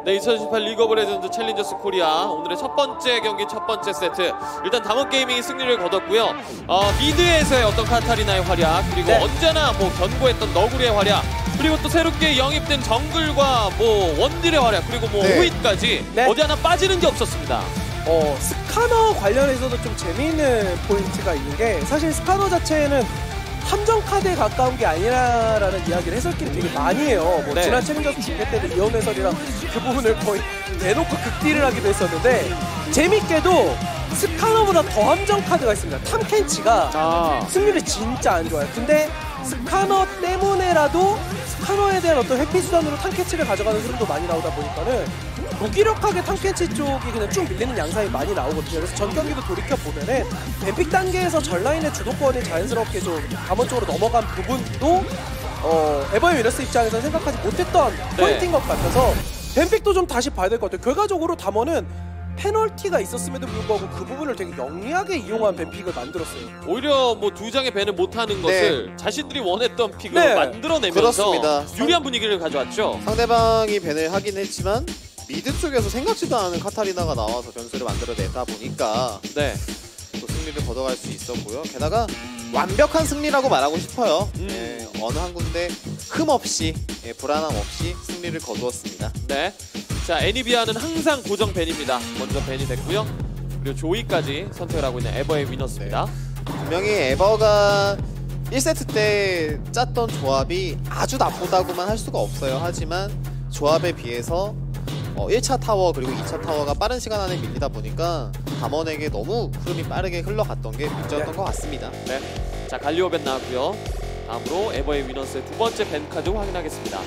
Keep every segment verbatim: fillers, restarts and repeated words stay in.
네, 이천십팔 리그 오브 레전드 챌린저스 코리아 오늘의 첫 번째 경기 첫 번째 세트. 일단 담원게이밍이 승리를 거뒀고요. 어, 미드에서의 어떤 카타리나의 활약, 그리고 네. 언제나 뭐 견고했던 너구리의 활약, 그리고 또 새롭게 영입된 정글과 뭐 원딜의 활약, 그리고 뭐 네. 호잇까지 네. 어디 하나 빠지는 게 없었습니다. 어, 스카너 관련해서도 좀 재미있는 포인트가 있는 게, 사실 스카너 자체는 함정 카드에 가까운 게 아니라라는 이야기를 해설끼리 되게 많이 해요. 뭐 네. 지난 챌린저스 중계 때도 이현 해설이랑 그 부분을 거의 대놓고 극딜을 하기도 했었는데, 재밌게도 스카너보다 더 함정 카드가 있습니다. 탐켄치가 아. 승률이 진짜 안 좋아요. 근데 스카너 때문에라도 스카너에 대한 어떤 회피수단으로 탐켄치를 가져가는 흐름도 많이 나오다 보니까는 무기력하게 탐켄치 쪽이 그냥 쭉 밀리는 양상이 많이 나오거든요. 그래서 전 경기도 돌이켜보면은 뱀픽 단계에서 전라인의 주도권이 자연스럽게 좀 담원 쪽으로 넘어간 부분도 어, 에버의 위너스 입장에서 생각하지 못했던 네. 포인트인 것 같아서 뱀픽도 좀 다시 봐야 될 것 같아요. 결과적으로 담원은 페널티가 있었음에도 불구하고 그 부분을 되게 영리하게 이용한 뱀픽을 만들었어요. 오히려 뭐 두 장의 배는 못하는 것을 자신들이 원했던 픽을 네. 만들어내면서 그렇습니다. 유리한 분위기를 가져왔죠. 상대방이 밴을 하긴 했지만 미드 쪽에서 생각지도 않은 카타리나가 나와서 변수를 만들어내다 보니까 네. 또 승리를 거둬갈 수 있었고요. 게다가 완벽한 승리라고 말하고 싶어요. 음. 예, 어느 한 군데 흠 없이, 예, 불안함 없이 승리를 거두었습니다. 네. 자, 애니비아는 항상 고정 밴입니다. 먼저 밴이 됐고요. 그리고 조이까지 선택을 하고 있는 에버의 위너스입니다. 분명히 에버가 일 세트 때 짰던 조합이 아주 나쁘다고만 할 수가 없어요. 하지만 조합에 비해서 어, 일 차 타워 그리고 이 차 타워가 빠른 시간 안에 밀리다 보니까 담원에게 너무 흐름이 빠르게 흘러갔던 게 문제였던 것 같습니다. 네. 자, 갈리오 밴 나왔고요. 다음으로 에버의 위너스의 두 번째 밴 카드 확인하겠습니다.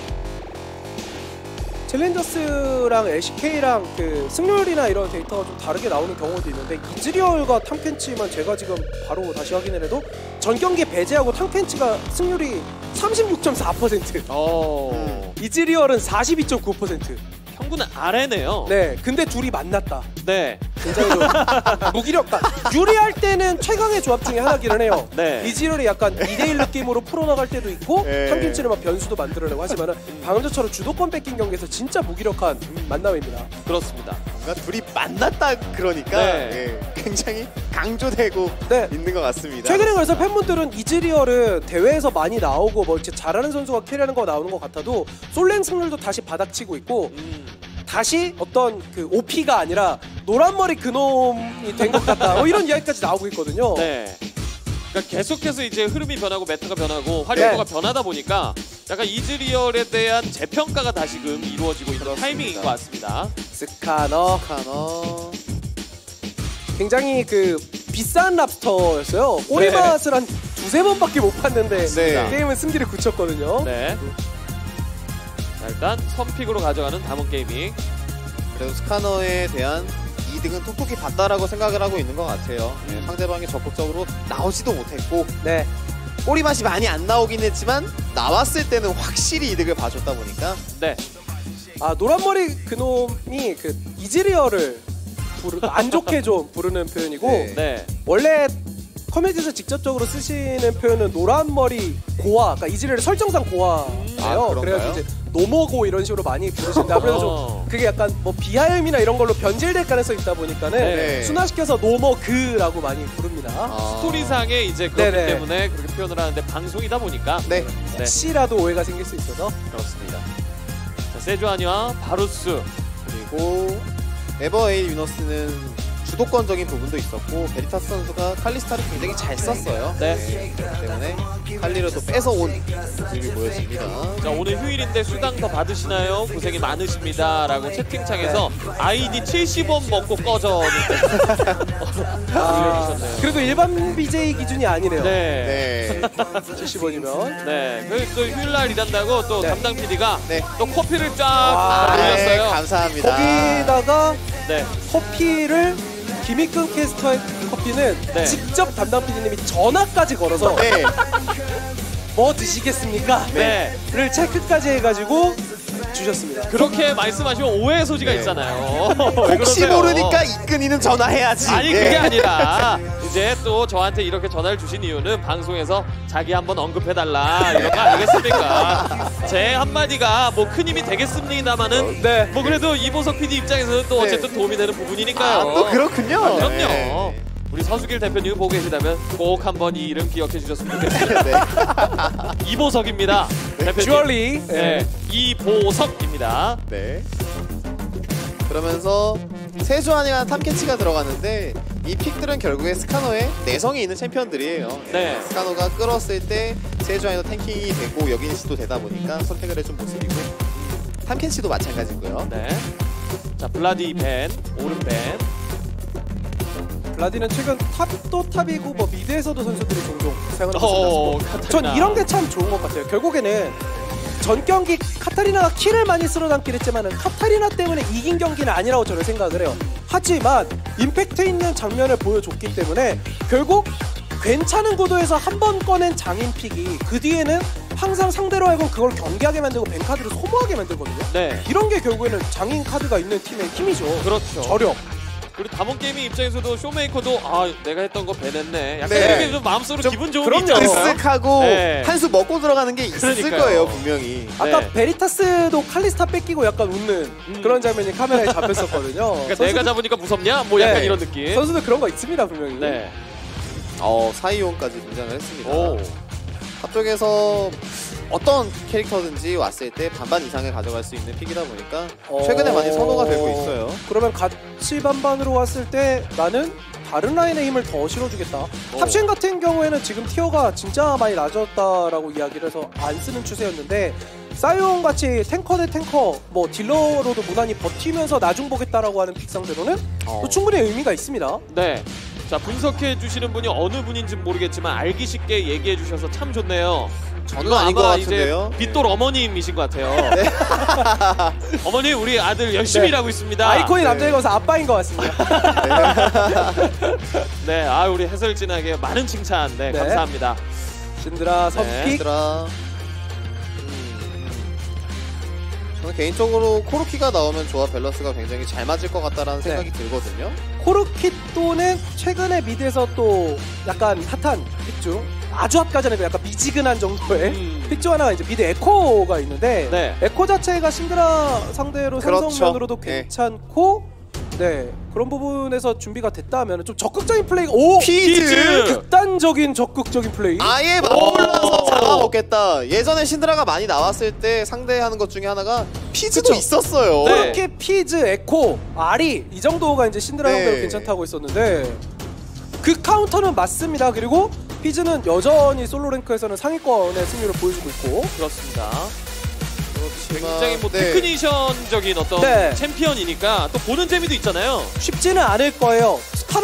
챌린저스랑 엘씨케이랑 그 승률이나 이런 데이터가 좀 다르게 나오는 경우도 있는데, 이즈리얼과 탐켄치만 제가 지금 바로 다시 확인을 해도 전 경기 배제하고 탐켄치가 승률이 삼십육 점 사 퍼센트, 어. 음. 이즈리얼은 사십이 점 구 퍼센트. 평균은 아래네요. 네, 근데 둘이 만났다. 네. 굉장히 좀 무기력다. 유리할 때는 최강의 조합 중에 하나기는 해요. 네. 이즈리얼이 약간 이 대 일 느낌으로 풀어나갈 때도 있고, 네. 탐켄치는 막 변수도 만들어내고 하지만 방금 전처럼 주도권 뺏긴 경기에서 진짜 무기력한 만남입니다. 그렇습니다. 뭔가 둘이 만났다 그러니까 네. 예, 굉장히 강조되고 네. 있는 것 같습니다. 최근에 그래서 팬분들은 이즈리얼은 대회에서 많이 나오고 뭐 이렇게 잘하는 선수가 캐리하는 거 나오는 것 같아도 솔랭 승률도 다시 바닥치고 있고, 음. 다시 어떤 그 오피가 아니라 노란머리 그놈이 된 것 같다, 뭐 이런 이야기까지 나오고 있거든요. 네. 그러니까 계속해서 이제 흐름이 변하고 메타가 변하고 활용도가 네. 변하다 보니까 약간 이즈리얼에 대한 재평가가 다시금 이루어지고 있는 그렇습니다. 타이밍인 것 같습니다. 스카너 카너 굉장히 그 비싼 랍스터였어요. 꼬리맛을 한 두세 번밖에 못 봤는데 네. 게임은 승기를 굳혔거든요. 네. 자, 일단 선픽으로 가져가는 담원게이밍. 그래도 스카너에 대한 이득은 톡톡히 봤다라고 생각을 하고 있는 것 같아요. 네, 상대방이 적극적으로 나오지도 못했고 네. 꼬리 맛이 많이 안 나오긴 했지만 나왔을 때는 확실히 이득을 봐줬다 보니까 네. 아, 노란머리 그놈이 그 이즈리얼을 부르, 안 좋게 좀 부르는 표현이고, 네. 네. 원래 커뮤니티에서 직접적으로 쓰시는 표현은 노란머리 고아, 그러니까 이즈리얼의 설정상 고아예요. 아, 그런가요? 그래가지고 이제 노모고 이런 식으로 많이 부르시는데, 아무래도 어. 좀 그게 약간 뭐 비하음이나 이런 걸로 변질될 가능성이 있다 보니까는 네. 순화시켜서 노머그라고 많이 부릅니다. 아. 스토리상에 이제 그렇기 네네. 때문에 그렇게 표현을 하는데 방송이다 보니까 네. 네. 혹시라도 오해가 생길 수 있어서. 그렇습니다. 자, 세주아니와 바루스. 그리고 에버에이 위너스는 주도권적인 부분도 있었고 베리타스 선수가 칼리스타를 굉장히 잘 썼어요. 네. 그렇기 때문에 칼리를 또 뺏어온 모습이 보여집니다. 자, 오늘 휴일인데 수당 더 받으시나요? 고생이 많으십니다. 라고 채팅창에서 아이디 칠십 원 먹고 꺼져는데 아, 올려주셨네요. 그래도 일반 비제이 기준이 아니네요. 네. 네. 칠십 원이면. 네. 그리고 또 휴일날 일한다고 또 네. 담당 피디가 네. 또 커피를 쫙 아, 네, 올렸어요. 감사합니다. 거기다가 네. 커피를 김익근 캐스터의 커피는 네. 직접 담당 피디님이 전화까지 걸어서 네. 뭐 드시겠습니까? 네. 를 체크까지 해가지고 주셨습니다. 그렇게 말씀하시면 오해의 소지가 네. 있잖아요. 왜 혹시 그러세요? 모르니까 이끈이는 전화해야지. 아니 예. 그게 아니라 이제 또 저한테 이렇게 전화를 주신 이유는 방송에서 자기 한번 언급해달라 이런 거 아니겠습니까? 제 한마디가 뭐 큰 힘이 되겠습니다마는 네. 뭐 그래도 이보석 피디 입장에서는 또 네. 어쨌든 도움이 되는 부분이니까요. 아, 또 그렇군요. 아, 그럼요. 네. 우리 서수길 대표님 보고 계시다면 꼭 한번 이 이름 기억해 주셨으면 좋겠습니다. 네. 이보석입니다. 대표님. 듀얼리. 네, 이보석입니다. 네. 그러면서 세주안이라는 탐캐치가 들어가는데 이 픽들은 결국에 스카너에 내성이 있는 챔피언들이에요. 네. 스카너가 끌었을 때 세주안이도 탱킹이 되고 여기는 시도 되다 보니까 선택을 해준 모습이고 탐캐치도 마찬가지고요. 네. 자, 블라디 벤, 오른 벤. 블라디는 최근 탑도 탑이고 뭐 미드에서도 선수들이 종종 사용하는 어, 것을 봤고 카타리나. 전 이런 게 참 좋은 것 같아요. 결국에는 전 경기 카타리나가 킬을 많이 쓸어 담긴 했지만 카타리나 때문에 이긴 경기는 아니라고 저는 생각을 해요. 하지만 임팩트 있는 장면을 보여줬기 때문에 결국 괜찮은 구도에서 한 번 꺼낸 장인픽이 그 뒤에는 항상 상대로 알고 그걸 경기하게 만들고 뱅카드를 소모하게 만들거든요. 네. 이런 게 결국에는 장인 카드가 있는 팀의 힘이죠. 그렇죠. 저력. 그리고 다몬 게이밍 입장에서도 쇼메이커도 아 내가 했던 거 배냈네. 약간 네. 이렇게 좀 마음속으로 좀 기분 좋은 그럼요. 게 있지 않을까요? 으쓱하고 네. 한 수 먹고 들어가는 게 있을 그러니까요. 거예요 분명히. 아까 네. 베리타스도 칼리스타 뺏기고 약간 웃는 음. 그런 장면이 카메라에 잡혔었거든요. 그러니까 내가 잡으니까 무섭냐? 뭐 약간 네. 이런 느낌. 선수들 그런 거 있습니다 분명히. 네. 어 사이온까지 등장을 했습니다. 오. 앞쪽에서 어떤 캐릭터든지 왔을 때 반반 이상을 가져갈 수 있는 픽이다 보니까 어. 최근에 많이 선호가 되고 있어요. 그러면 같이 반반으로 왔을 때 나는 다른 라인의 힘을 더 실어주겠다. 탑신 같은 경우에는 지금 티어가 진짜 많이 낮았다라고 이야기를 해서 안 쓰는 추세였는데 사이온 같이 탱커 대 탱커 뭐 딜러로도 무난히 버티면서 나중 보겠다라고 하는 픽 상대로는 어. 또 충분히 의미가 있습니다. 네. 자, 분석해 주시는 분이 어느 분인지는 모르겠지만 알기 쉽게 얘기해 주셔서 참 좋네요. 저는 이거 아닌 것 아마 같은데요. 이제 빗돌 어머님이신 것 같아요. 어머니 우리 아들 열심히 네. 일하고 있습니다. 아이콘이 네. 남자인 것은 아빠인 것 같습니다. 네, 아 우리 해설진에게 많은 칭찬, 네, 네. 감사합니다. 신드라 네. 선픽. 얘들아. 저는 개인적으로 코르키가 나오면 조합 밸런스가 굉장히 잘 맞을 것 같다라는 네. 생각이 들거든요. 코르키또는 최근에 미드에서 또 약간 핫한 픽 중 아주 핫까지 아니고 약간 미지근한 정도의 음. 픽 중 하나가 이제 미드 에코가 있는데 네. 에코 자체가 신드라 상대로 그렇죠. 상성면으로도 네. 괜찮고 네 그런 부분에서 준비가 됐다면 좀 적극적인 플레이 오! 피즈! 극단적인 적극적인 플레이 아예 맞불러서 잡아먹겠다. 예전에 신드라가 많이 나왔을 때 상대하는 것 중에 하나가 피즈도 그쵸. 있었어요. 네. 코르키, 피즈, 에코, 아리 이 정도가 이제 신드라 네. 상대로 괜찮다고 했었는데 그 카운터는 맞습니다. 그리고 피즈는 여전히 솔로 랭크에서는 상위권의 승률을 보여주고 있고 그렇습니다. 그렇지만, 굉장히 뭐 네. 테크니션적인 어떤 네. 챔피언이니까 또 보는 재미도 있잖아요. 쉽지는 않을 거예요.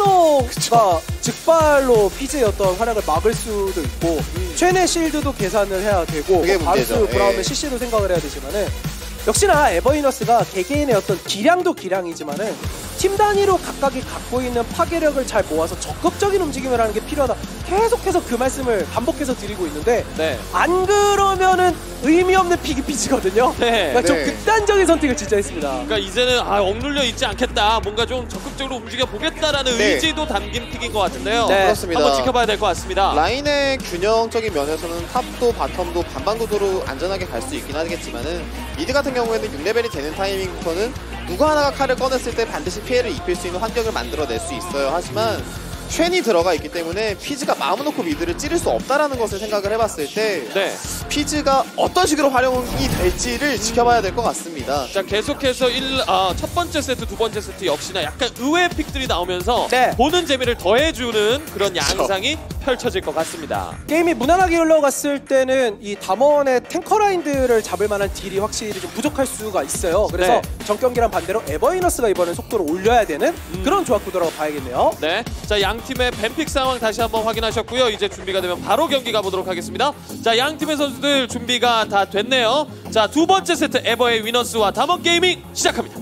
스카노가 즉발로 피즈의 어떤 활약을 막을 수도 있고 최내 실드도 계산을 해야 되고 그게 뭐 바루스, 문제죠. 브라움의 예. 씨씨도 생각을 해야 되지만은 역시나 에버이너스가 개개인의 어떤 기량도 기량이지만은 팀 단위로 각각이 갖고 있는 파괴력을 잘 모아서 적극적인 움직임을 하는 게 필요하다. 계속해서 그 말씀을 반복해서 드리고 있는데 네. 안 그러면은 의미 없는 픽이 피지거든요. 네. 그러니까 좀 네. 극단적인 선택을 진짜 했습니다. 그러니까 이제는 아 억눌려 있지 않겠다. 뭔가 좀 적극적으로 움직여 보겠다라는 네. 의지도 담긴 픽인 것 같은데요. 네. 그렇습니다. 한번 지켜봐야 될 것 같습니다. 라인의 균형적인 면에서는 탑도 바텀도 반반 구도로 안전하게 갈 수 있긴 하겠지만은 미드 같은 경우에는 육 레벨이 되는 타이밍부터는 누구 하나가 칼을 꺼냈을 때 반드시 피해를 입힐 수 있는 환경을 만들어낼 수 있어요. 하지만 쉔이 들어가 있기 때문에 피즈가 마음 놓고 미드를 찌를 수 없다라는 것을 생각을 해봤을 때 네. 피즈가 어떤 식으로 활용이 될지를 지켜봐야 될 것 같습니다. 자 계속해서 일, 아, 첫 번째 세트, 두 번째 세트 역시나 약간 의외의 픽들이 나오면서 네. 보는 재미를 더해주는 그런 양상이 펼쳐질 것 같습니다. 게임이 무난하게 흘러갔을 때는 이 담원의 탱커 라인들을 잡을 만한 딜이 확실히 좀 부족할 수가 있어요. 그래서 네. 전 경기랑 반대로 에버이너스가 이번엔 속도를 올려야 되는 음. 그런 조합 구도라고 봐야겠네요. 네, 자 양 팀의 뱀픽 상황 다시 한번 확인하셨고요. 이제 준비가 되면 바로 경기 가보도록 하겠습니다. 자 양 팀의 선수들 준비가 다 됐네요. 자 두 번째 세트 에버의 위너스와 담원 게이밍 시작합니다.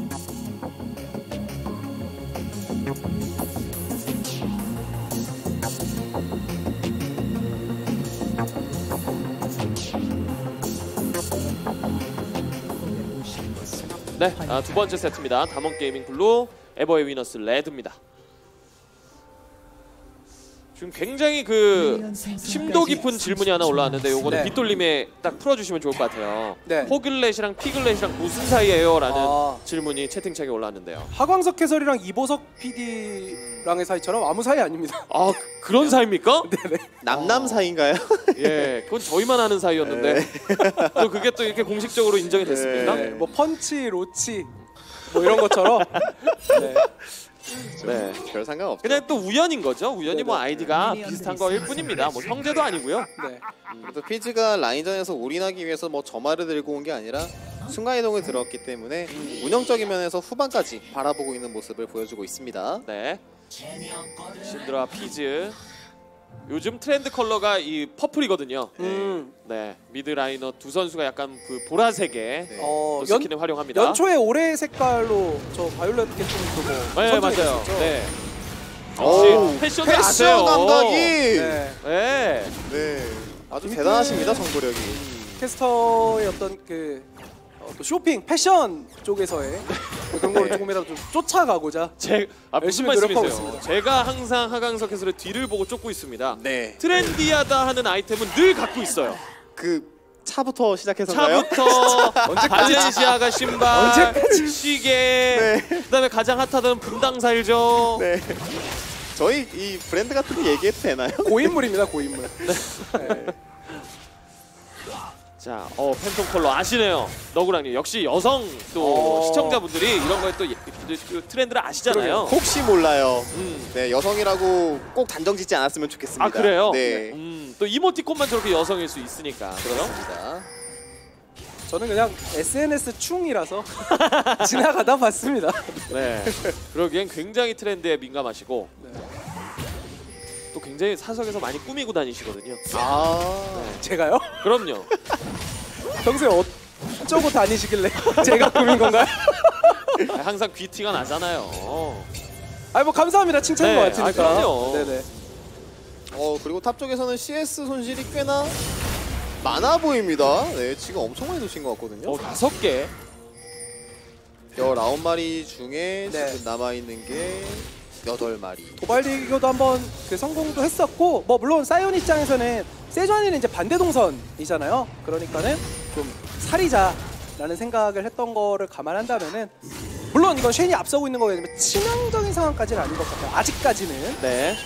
네, 아, 두 번째 세트입니다. 담원 게이밍 블루, 에버의 위너스 레드입니다. 지금 굉장히 그 심도 깊은 질문이 하나 올라왔는데 요거는 네. 빗돌림에 딱 풀어주시면 좋을 것 같아요. 네. 호글렛이랑 피글렛이랑 무슨 사이예요? 라는 아. 질문이 채팅창에 올라왔는데요. 하광석 해설이랑 이보석 피디랑의 사이처럼 아무 사이 아닙니다. 아, 그- 그런 사이입니까? 네네. 남남 사이인가요? 예, 그건 저희만 아는 사이였는데 또 그게 또 이렇게 공식적으로 인정이 됐습니까? 네, 뭐 펀치, 로치 뭐 이런 것처럼. 네. 네. 별 상관없죠. 그냥 또 우연인 거죠. 우연히 뭐 네네. 아이디가 비슷한 거일 뿐입니다. 뭐 형제도 아니고요. 네. 또 피지가 라인전에서 올인하기 위해서 뭐 점화를 들고 온 게 아니라 순간이동을 들었기 때문에 운영적인 면에서 후반까지 바라보고 있는 모습을 보여주고 있습니다. 네. 신드라 피즈. 요즘 트렌드 컬러가 이 퍼플이거든요. 음. 네. 미드 라이너 두 선수가 약간 그 보라색의 네. 어, 또 연, 스킨을 활용합니다. 연초에 올해 색깔로 저 바이올렛 계통도 뭐 네, 선정이 맞아요. 됐었죠. 네. 오, 역시 패션도 패션 아세요. 감각이 네. 네. 네, 아주 대단하십니다, 정보력이. 캐스터의 어떤 그 어, 또 쇼핑, 패션 쪽에서의 그런 걸 네. 조금이라도 좀 쫓아가고자 제 아, 무슨 열심히 노력하고 말씀이세요? 있습니다. 제가 항상 하강석 해설의 뒤를 보고 쫓고 있습니다. 네, 트렌디하다 하는 아이템은 늘 갖고 있어요. 그 차부터 시작해서인가요? 차부터 발렌시아가 신발, 시계, 그다음에 가장 핫하던 분당살죠. 네. 저희 이 브랜드 같은 거 얘기해도 되나요? 고인물입니다, 고인물. 네. 자, 어 팬톤 컬러 아시네요. 너구랑님 역시 여성 또 어. 시청자분들이 이런 거에 또 예- 그 트렌드를 아시잖아요. 혹시 몰라요. 음. 네, 여성이라고 꼭 단정 짓지 않았으면 좋겠습니다. 아 그래요? 네. 음, 또 이모티콘만 저렇게 여성일 수 있으니까. 그렇죠? 그렇습니다. 저는 그냥 에스엔에스 충이라서 지나가다 봤습니다. 네. 그러기엔 굉장히 트렌드에 민감하시고 네. 또 굉장히 사석에서 많이 꾸미고 다니시거든요. 아, 제가요? 그럼요. 평소에 어쩌고 다니시길래 제가 꾸민 건가요? 항상 귀티가 나잖아요. 아니 뭐 감사합니다, 칭찬인 네, 것 같으니까. 아, 그럼요. 네네. 어 그리고 탑 쪽에서는 씨에스 손실이 꽤나 많아 보입니다. 네, 지금 엄청 많이 놓친 것 같거든요. 어, 다섯 개. 열아홉 마리 중에 네. 지금 남아 있는 게 여덟 마리. 도발리교도 한번 그 성공도 했었고, 뭐 물론 사이온 입장에서는 세주안이는 이제 반대 동선이잖아요. 그러니까는 좀 살이자라는 생각을 했던 거를 감안한다면은 물론 이건 쉔이 앞서고 있는 거기 때문에 치명적인 상황까지는 아닌 것 같아요. 아직까지는. 네.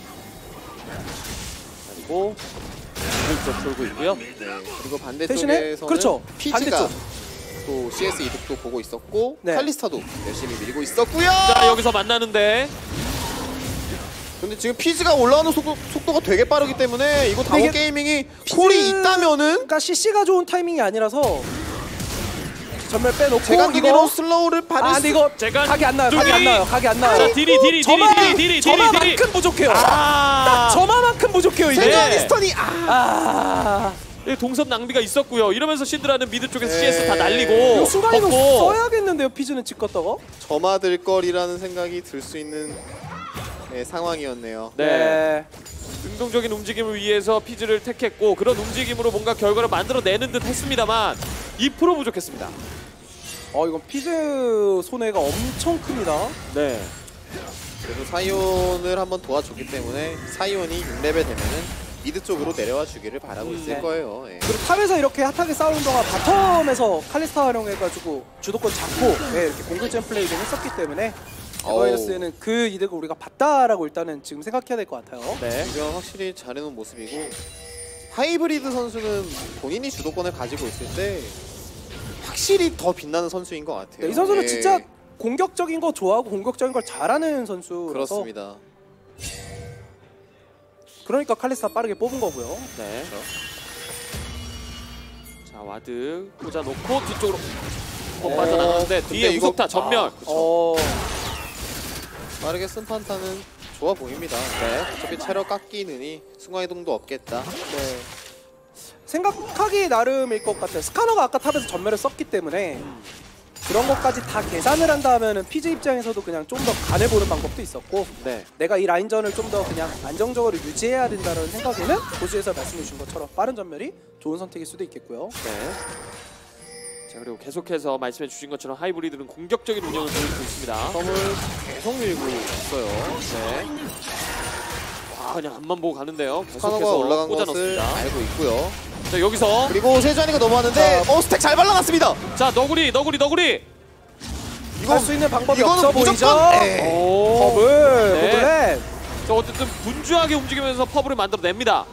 그리고 쪽 돌고 있고요. 네. 그리고 반대 대신에 쪽에서는 그렇죠. 피지가 반대쪽. 또 씨에스 이득도 보고 있었고 네. 칼리스타도 열심히 밀고 있었고요. 자, 여기서 만나는데 근데 지금 피지가 올라오는 속도, 속도가 되게 빠르기 때문에 이거 다원 이게 게이밍이 콜이 있다면은 그러니까 씨씨가 좋은 타이밍이 아니라서 전멸 빼놓고 제가 이거 두기로 슬로우를 받을 아 수 근데 이거 제가 각이 안 나요. 각이 안 뚜기. 나요. 각이 안 나요. 자, 딜이 딜이 딜이 저만 딜이 딜이 딜이 딜이 저만큼 부족해요. 아, 딱 저만큼 부족해요 이게. 세주아니스턴이 아 아, 예, 동선 낭비가 있었고요. 이러면서 신드라는 미드 쪽에서 네. 씨에스 다 날리고 이거 순간이동 걷고. 써야겠는데요. 피즈는 집 갔다가. 점화될 거리라는 생각이 들 수 있는 네, 상황이었네요. 네. 능동적인 움직임을 위해서 피즈를 택했고 그런 움직임으로 뭔가 결과를 만들어내는 듯 했습니다만 이 퍼센트 부족했습니다. 어 이건 피즈 손해가 엄청 큽니다. 네. 그래서 사이온을 한번 도와줬기 때문에 사이온이 육 레벨 되면은 미드 쪽으로 내려와 주기를 바라고 음, 있을 네. 거예요. 예. 그리고 탑에서 이렇게 핫하게 싸우는 동안 바텀에서 칼리스타 활용해가지고 주도권 잡고 네, 이렇게 공격전 플레이를 했었기 때문에 에버이너스에는 그 이득을 우리가 봤다라고 일단은 지금 생각해야 될 것 같아요. 네. 지금 확실히 잘해놓은 모습이고 하이브리드 선수는 본인이 주도권을 가지고 있을 때 확실히 더 빛나는 선수인 것 같아요. 네, 이 선수는 예. 진짜 공격적인 거 좋아하고 공격적인 걸 잘하는 선수라서 그렇습니다. 그러니까 칼리스타 빠르게 뽑은 거고요. 네. 그렇죠. 자, 와드 꽂아놓고 뒤쪽으로 어, 네. 빠져나가는데 근데 뒤에 이거- 후속타 전멸. 아, 그쵸. 어, 빠르게 쓴 판타는 좋아 보입니다. 네. 어차피 체력 깎이느니 순간이동도 없겠다. 네. 생각하기 나름일 것 같아요. 스카너가 아까 탑에서 전멸을 썼기 때문에 그런 것까지 다 계산을 한다면은 피지 입장에서도 그냥 좀 더 간해보는 방법도 있었고 네. 내가 이 라인전을 좀 더 그냥 안정적으로 유지해야 된다는 생각에는 고수에서 말씀해 주신 것처럼 빠른 전멸이 좋은 선택일 수도 있겠고요. 네. 자 그리고 계속해서 말씀해 주신 것처럼 하이브리드는 공격적인 운영을 보여주고 있습니다. 썸을 계속 밀고 있어요. 네. 와 그냥 앞만 보고 가는데요. 스카너가 계속해서 올라간 것을 꽂아넣습니다. 알고 있고요. 자 여기서 그리고 세주환이가 넘어왔는데 어 스택 잘 발라놨습니다. 자 너구리 너구리 너구리. 이거 할 수 있는 방법이 이거는 없어 무조건 보이죠? 네. 오. 버블, 네. 버블렛. 자 어쨌든 분주하게 움직이면서 퍼블을 만들어냅니다.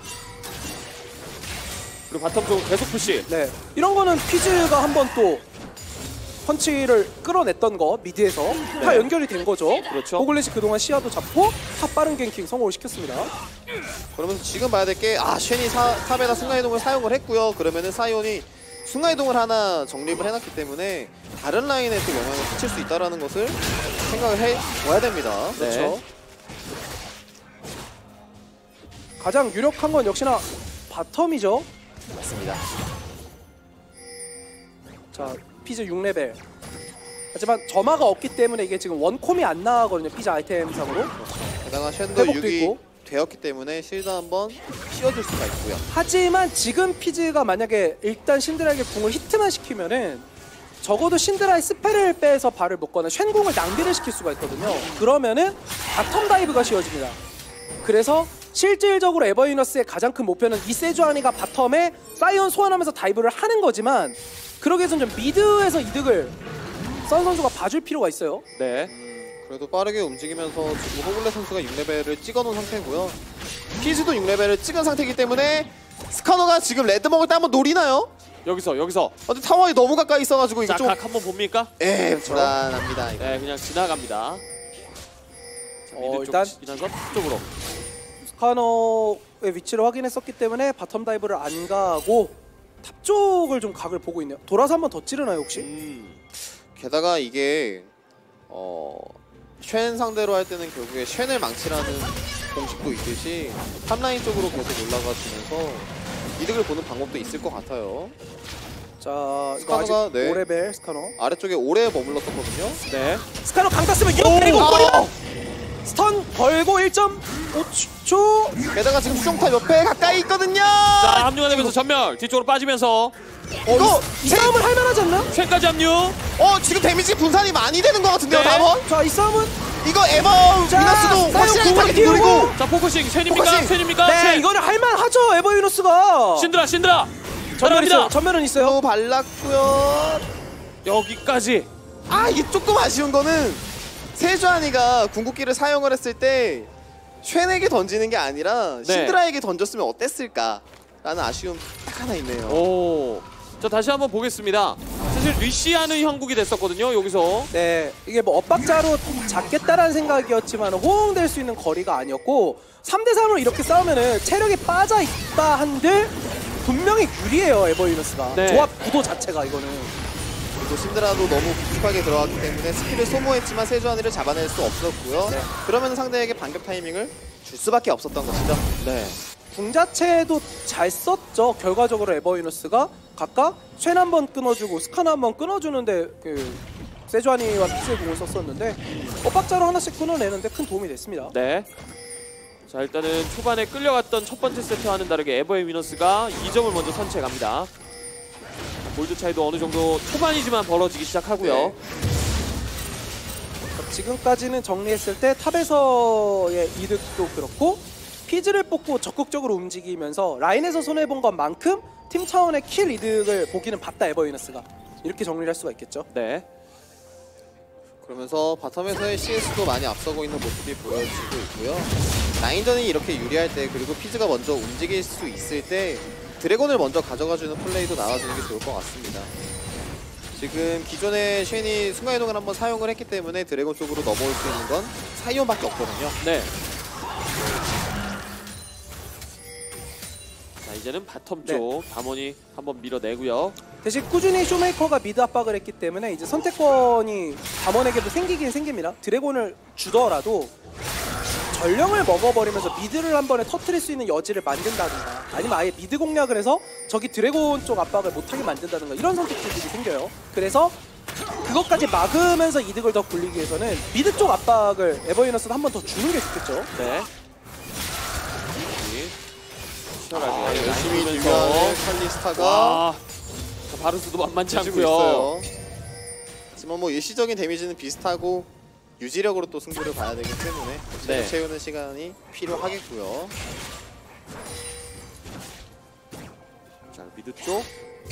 그리고 바텀 쪽은 계속 푸시. 네, 이런 거는 피즈가 한번 또 펀치를 끌어냈던 거 미드에서 다 네. 연결이 된 거죠. 그렇죠. 보글렛이 그동안 시야도 잡고 탑 빠른 갱킹 성공을 시켰습니다. 그러면서 지금 봐야 될 게 아 쉔이 사, 탑에다 순간이동을 사용을 했고요. 그러면은 사이온이 순간이동을 하나 정립을 해놨기 때문에 다른 라인에 또 영향을 끼칠 수 있다는 것을 생각을 해줘야 됩니다. 네. 그렇죠. 가장 유력한 건 역시나 바텀이죠. 맞습니다. 자, 피즈 육 레벨. 하지만 점화가 없기 때문에 이게 지금 원콤이 안 나가거든요. 피즈 아이템상으로. 게다가 쉔도 회복도 육이 있고. 되었기 때문에 실드 한번 씌워줄 수가 있고요. 하지만 지금 피즈가 만약에 일단 신드라에게 궁을 히트만 시키면은 적어도 신드라의 스펠을 빼서 발을 묶거나 쉔궁을 낭비를 시킬 수가 있거든요. 그러면은 바텀 다이브가 씌워집니다. 그래서 실질적으로 에버유니버스의 가장 큰 목표는 이 세주아니가 바텀에 사이온 소환하면서 다이브를 하는 거지만 그러기 위해서는 좀 미드에서 이득을 선 선수가 봐줄 필요가 있어요. 네. 그래도 빠르게 움직이면서 지금 호글레 선수가 육 레벨을 찍어놓은 상태고요. 피즈도 육 레벨을 찍은 상태이기 때문에 스카너가 지금 레드 먹을 때 한번 노리나요? 여기서 여기서. 어, 근데 타워에 너무 가까이 있어가지고 이거 자 좀 각 한번 봅니까? 에 불안합니다. 이거. 네 그냥 지나갑니다. 자, 어, 미드 쪽 일단- 지나서 탑 쪽으로. 스카너의 위치를 확인했었기 때문에 바텀 다이브를 안 가고 탑 쪽을 좀 각을 보고 있네요. 돌아서 한 번 더 찌르나요 혹시? 음. 게다가 이게 어, 쉔 상대로 할 때는 결국에 쉔을 망치라는 공식도 있듯이 탑라인 쪽으로 계속 올라가 주면서 이득을 보는 방법도 있을 것 같아요. 자, 이거 스카너가, 아직 네. 오 레벨 스카너. 아래쪽에 오래 머물렀었거든요. 네. 스카너 강타 쓰면 이거 그리고 아! 꼬리로 스턴 걸고 일 점 오 초. 게다가 지금 수정탑 옆에 가까이 있거든요. 자 합류가 되면서 전멸 뒤쪽으로 빠지면서 이거 이 싸움을 할 만하지 않나요? 쉔까지 합류. 어 지금 데미지 분산이 많이 되는 것 같은데요. 네. 다번 자, 이 싸움은 이거 에버 자, 위너스도 사이온 확실하게 궁을 타겟 띄우고. 노리고 자 포커싱 쉔입니까? 포커싱. 쉔입니까? 네, 쉔. 이거를 할 만하죠. 에버유니버스가. 신드라 신드라. 전멸 전멸합니다. 있어요. 전멸은 있어요. 또 발랐고요. 여기까지. 아 이게 조금 아쉬운 거는 세주안이가 궁극기를 사용을 했을 때 쉔에게 던지는 게 아니라 네. 신드라에게 던졌으면 어땠을까 라는 아쉬움 딱 하나 있네요. 오. 자 다시 한번 보겠습니다. 사실 리시아는 형국이 됐었거든요. 여기서. 네, 이게 뭐 엇박자로 잡겠다라는 생각이었지만 호응될 수 있는 거리가 아니었고 삼 대 삼으로 이렇게 싸우면은 체력이 빠져 있다 한들 분명히 유리해요 에버유니버스가. 네. 조합 구도 자체가 이거는. 그리고 신드라도 너무 깊숙하게 들어갔기 때문에 스킬을 소모했지만 세주안이를 잡아낼 수 없었고요. 네. 그러면 상대에게 반격 타이밍을 줄 수밖에 없었던 것이죠. 네. 궁 자체도 잘 썼죠. 결과적으로 에버유니버스가 각각 쉔 한 번 끊어주고 스카나 한 번 끊어주는데 그 세주아니와 피스의 궁을 썼었는데 엇박자로 하나씩 끊어내는데 큰 도움이 됐습니다. 네. 자 일단은 초반에 끌려갔던 첫 번째 세트와는 다르게 에버의 위너스가 이 점을 먼저 선취해 갑니다. 골드 차이도 어느 정도 초반이지만 벌어지기 시작하고요. 네. 지금까지는 정리했을 때 탑에서의 이득도 그렇고 피즈를 뽑고 적극적으로 움직이면서 라인에서 손해본 것만큼 팀 차원의 킬 이득을 보기는 봤다 에버유니버스가. 이렇게 정리를 할 수가 있겠죠. 네. 그러면서 바텀에서의 씨에스도 많이 앞서고 있는 모습이 보여지고 있고요. 라인전이 이렇게 유리할 때 그리고 피즈가 먼저 움직일 수 있을 때 드래곤을 먼저 가져가주는 플레이도 나와주는 게 좋을 것 같습니다. 지금 기존에 쉔이 순간이동을 한번 사용을 했기 때문에 드래곤 쪽으로 넘어올 수 있는 건 사이온밖에 없거든요. 네. 자 이제는 바텀 쪽 담원이 한번 밀어내고요. 대신 꾸준히 쇼메이커가 미드 압박을 했기 때문에 이제 선택권이 담원에게도 생기긴 생깁니다. 드래곤을 주더라도 전령을 먹어버리면서 미드를 한 번에 터트릴 수 있는 여지를 만든다든가 아니면 아예 미드 공략을 해서 저기 드래곤 쪽 압박을 못하게 만든다든가 이런 선택들이 생겨요. 그래서 그것까지 막으면서 이득을 더 굴리기 위해서는 미드 쪽 압박을 에버유니버스도 한 번 더 주는 게 좋겠죠. 네. 아, 열심히 면 듀얼을 칼리스타가 와. 자, 바루스도 만만치 가지고 않고요. 있어요. 하지만 뭐 일시적인 데미지는 비슷하고 유지력으로 또 승부를 봐야 되기 때문에 네. 채우는 시간이 필요하겠고요. 자, 미드 쪽.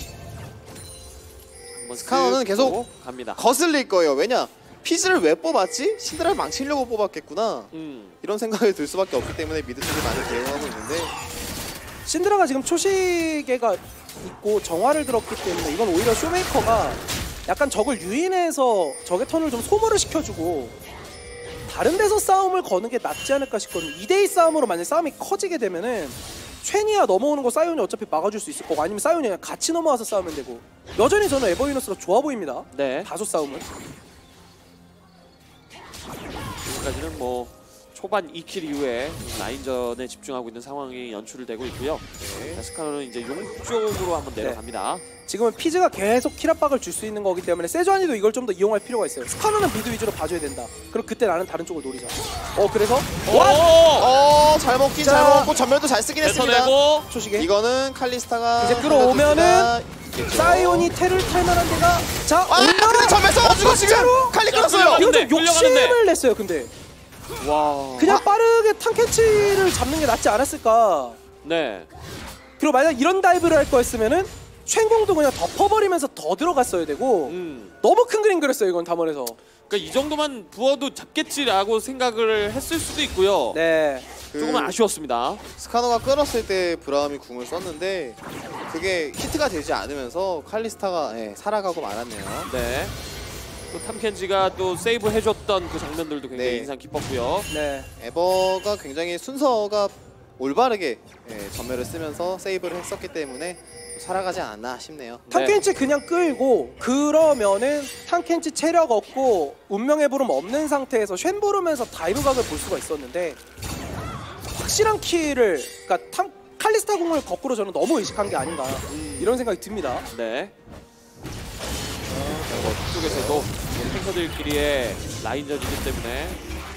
한번 스카너는 쓱 계속 보고 갑니다. 거슬릴 거예요. 왜냐? 피즈를 왜 뽑았지? 신드라를 망치려고 뽑았겠구나. 음. 이런 생각이 들 수밖에 없기 때문에 미드 쪽이 많이 대응하고 있는데 신드라가 지금 초시계가 있고 정화를 들었기 때문에 이건 오히려 쇼메이커가 약간 적을 유인해서 적의 턴을 좀 소모를 시켜주고 다른 데서 싸움을 거는 게 낫지 않을까 싶거든요. 이 대 이 싸움으로 만약 싸움이 커지게 되면은 쉔이야 넘어오는 거 사이온이 어차피 막아줄 수 있을 거고 아니면 사이온이 그냥 같이 넘어와서 싸우면 되고 여전히 저는 에버유너스가 좋아 보입니다. 네. 다소 싸움은. 지금까지는 뭐 초반 이 킬 이후에 라인전에 집중하고 있는 상황이 연출되고 있고요. 네. 자, 스카노는 이제 용 쪽으로 한번 내려갑니다. 지금은 피즈가 계속 킬압박을 줄 수 있는 거기 때문에 세주안이도 이걸 좀 더 이용할 필요가 있어요. 스카노는 미드 위주로 봐줘야 된다. 그럼 그때 나는 다른 쪽을 노리자. 어 그래서 오! 어, 잘 먹긴 자, 잘 먹고 전멸도 잘 쓰긴 했습니다. 뱉어내고 초시계 이거는 칼리스타가 이제 끌어오면은 살려줍니다. 사이온이 테를 탈 만한 데가 자 아, 근데 전멸 써가지고 지금 칼리 끌었어요. 이거 좀 끌려가는데, 욕심을 냈어요. 근데 와. 그냥 빠르게 탕캐치를 잡는 게 낫지 않았을까. 네. 그리고 만약 이런 다이브를 할 거였으면은 쉔공도 그냥 덮어버리면서 더 들어갔어야 되고 음. 너무 큰 그림 그렸어요 이건 담원에서. 그러니까 이 정도만 부어도 잡겠지라고 생각을 했을 수도 있고요. 네. 그 조금은 아쉬웠습니다. 스카너가 끌었을 때 브라움이 궁을 썼는데 그게 히트가 되지 않으면서 칼리스타가 예, 살아가고 말았네요. 네. 또 탐켄지가 또 세이브 해줬던 그 장면들도 굉장히 네. 인상 깊었고요. 네. 에버가 굉장히 순서가 올바르게 예, 전멸을 쓰면서 세이브를 했었기 때문에 살아가지 않았나 싶네요. 탕켄치 그냥 끌고 그러면은 탕켄치 체력 없고 운명의 부름 없는 상태에서 쉔 부르면서 다이브 각을 볼 수가 있었는데 확실한 킬을 그러니까 탐, 칼리스타 공을 거꾸로 저는 너무 의식한 게 아닌가 이런 생각이 듭니다. 네. 어, 뒤쪽에서도 탱커들끼리의 라인전이기 때문에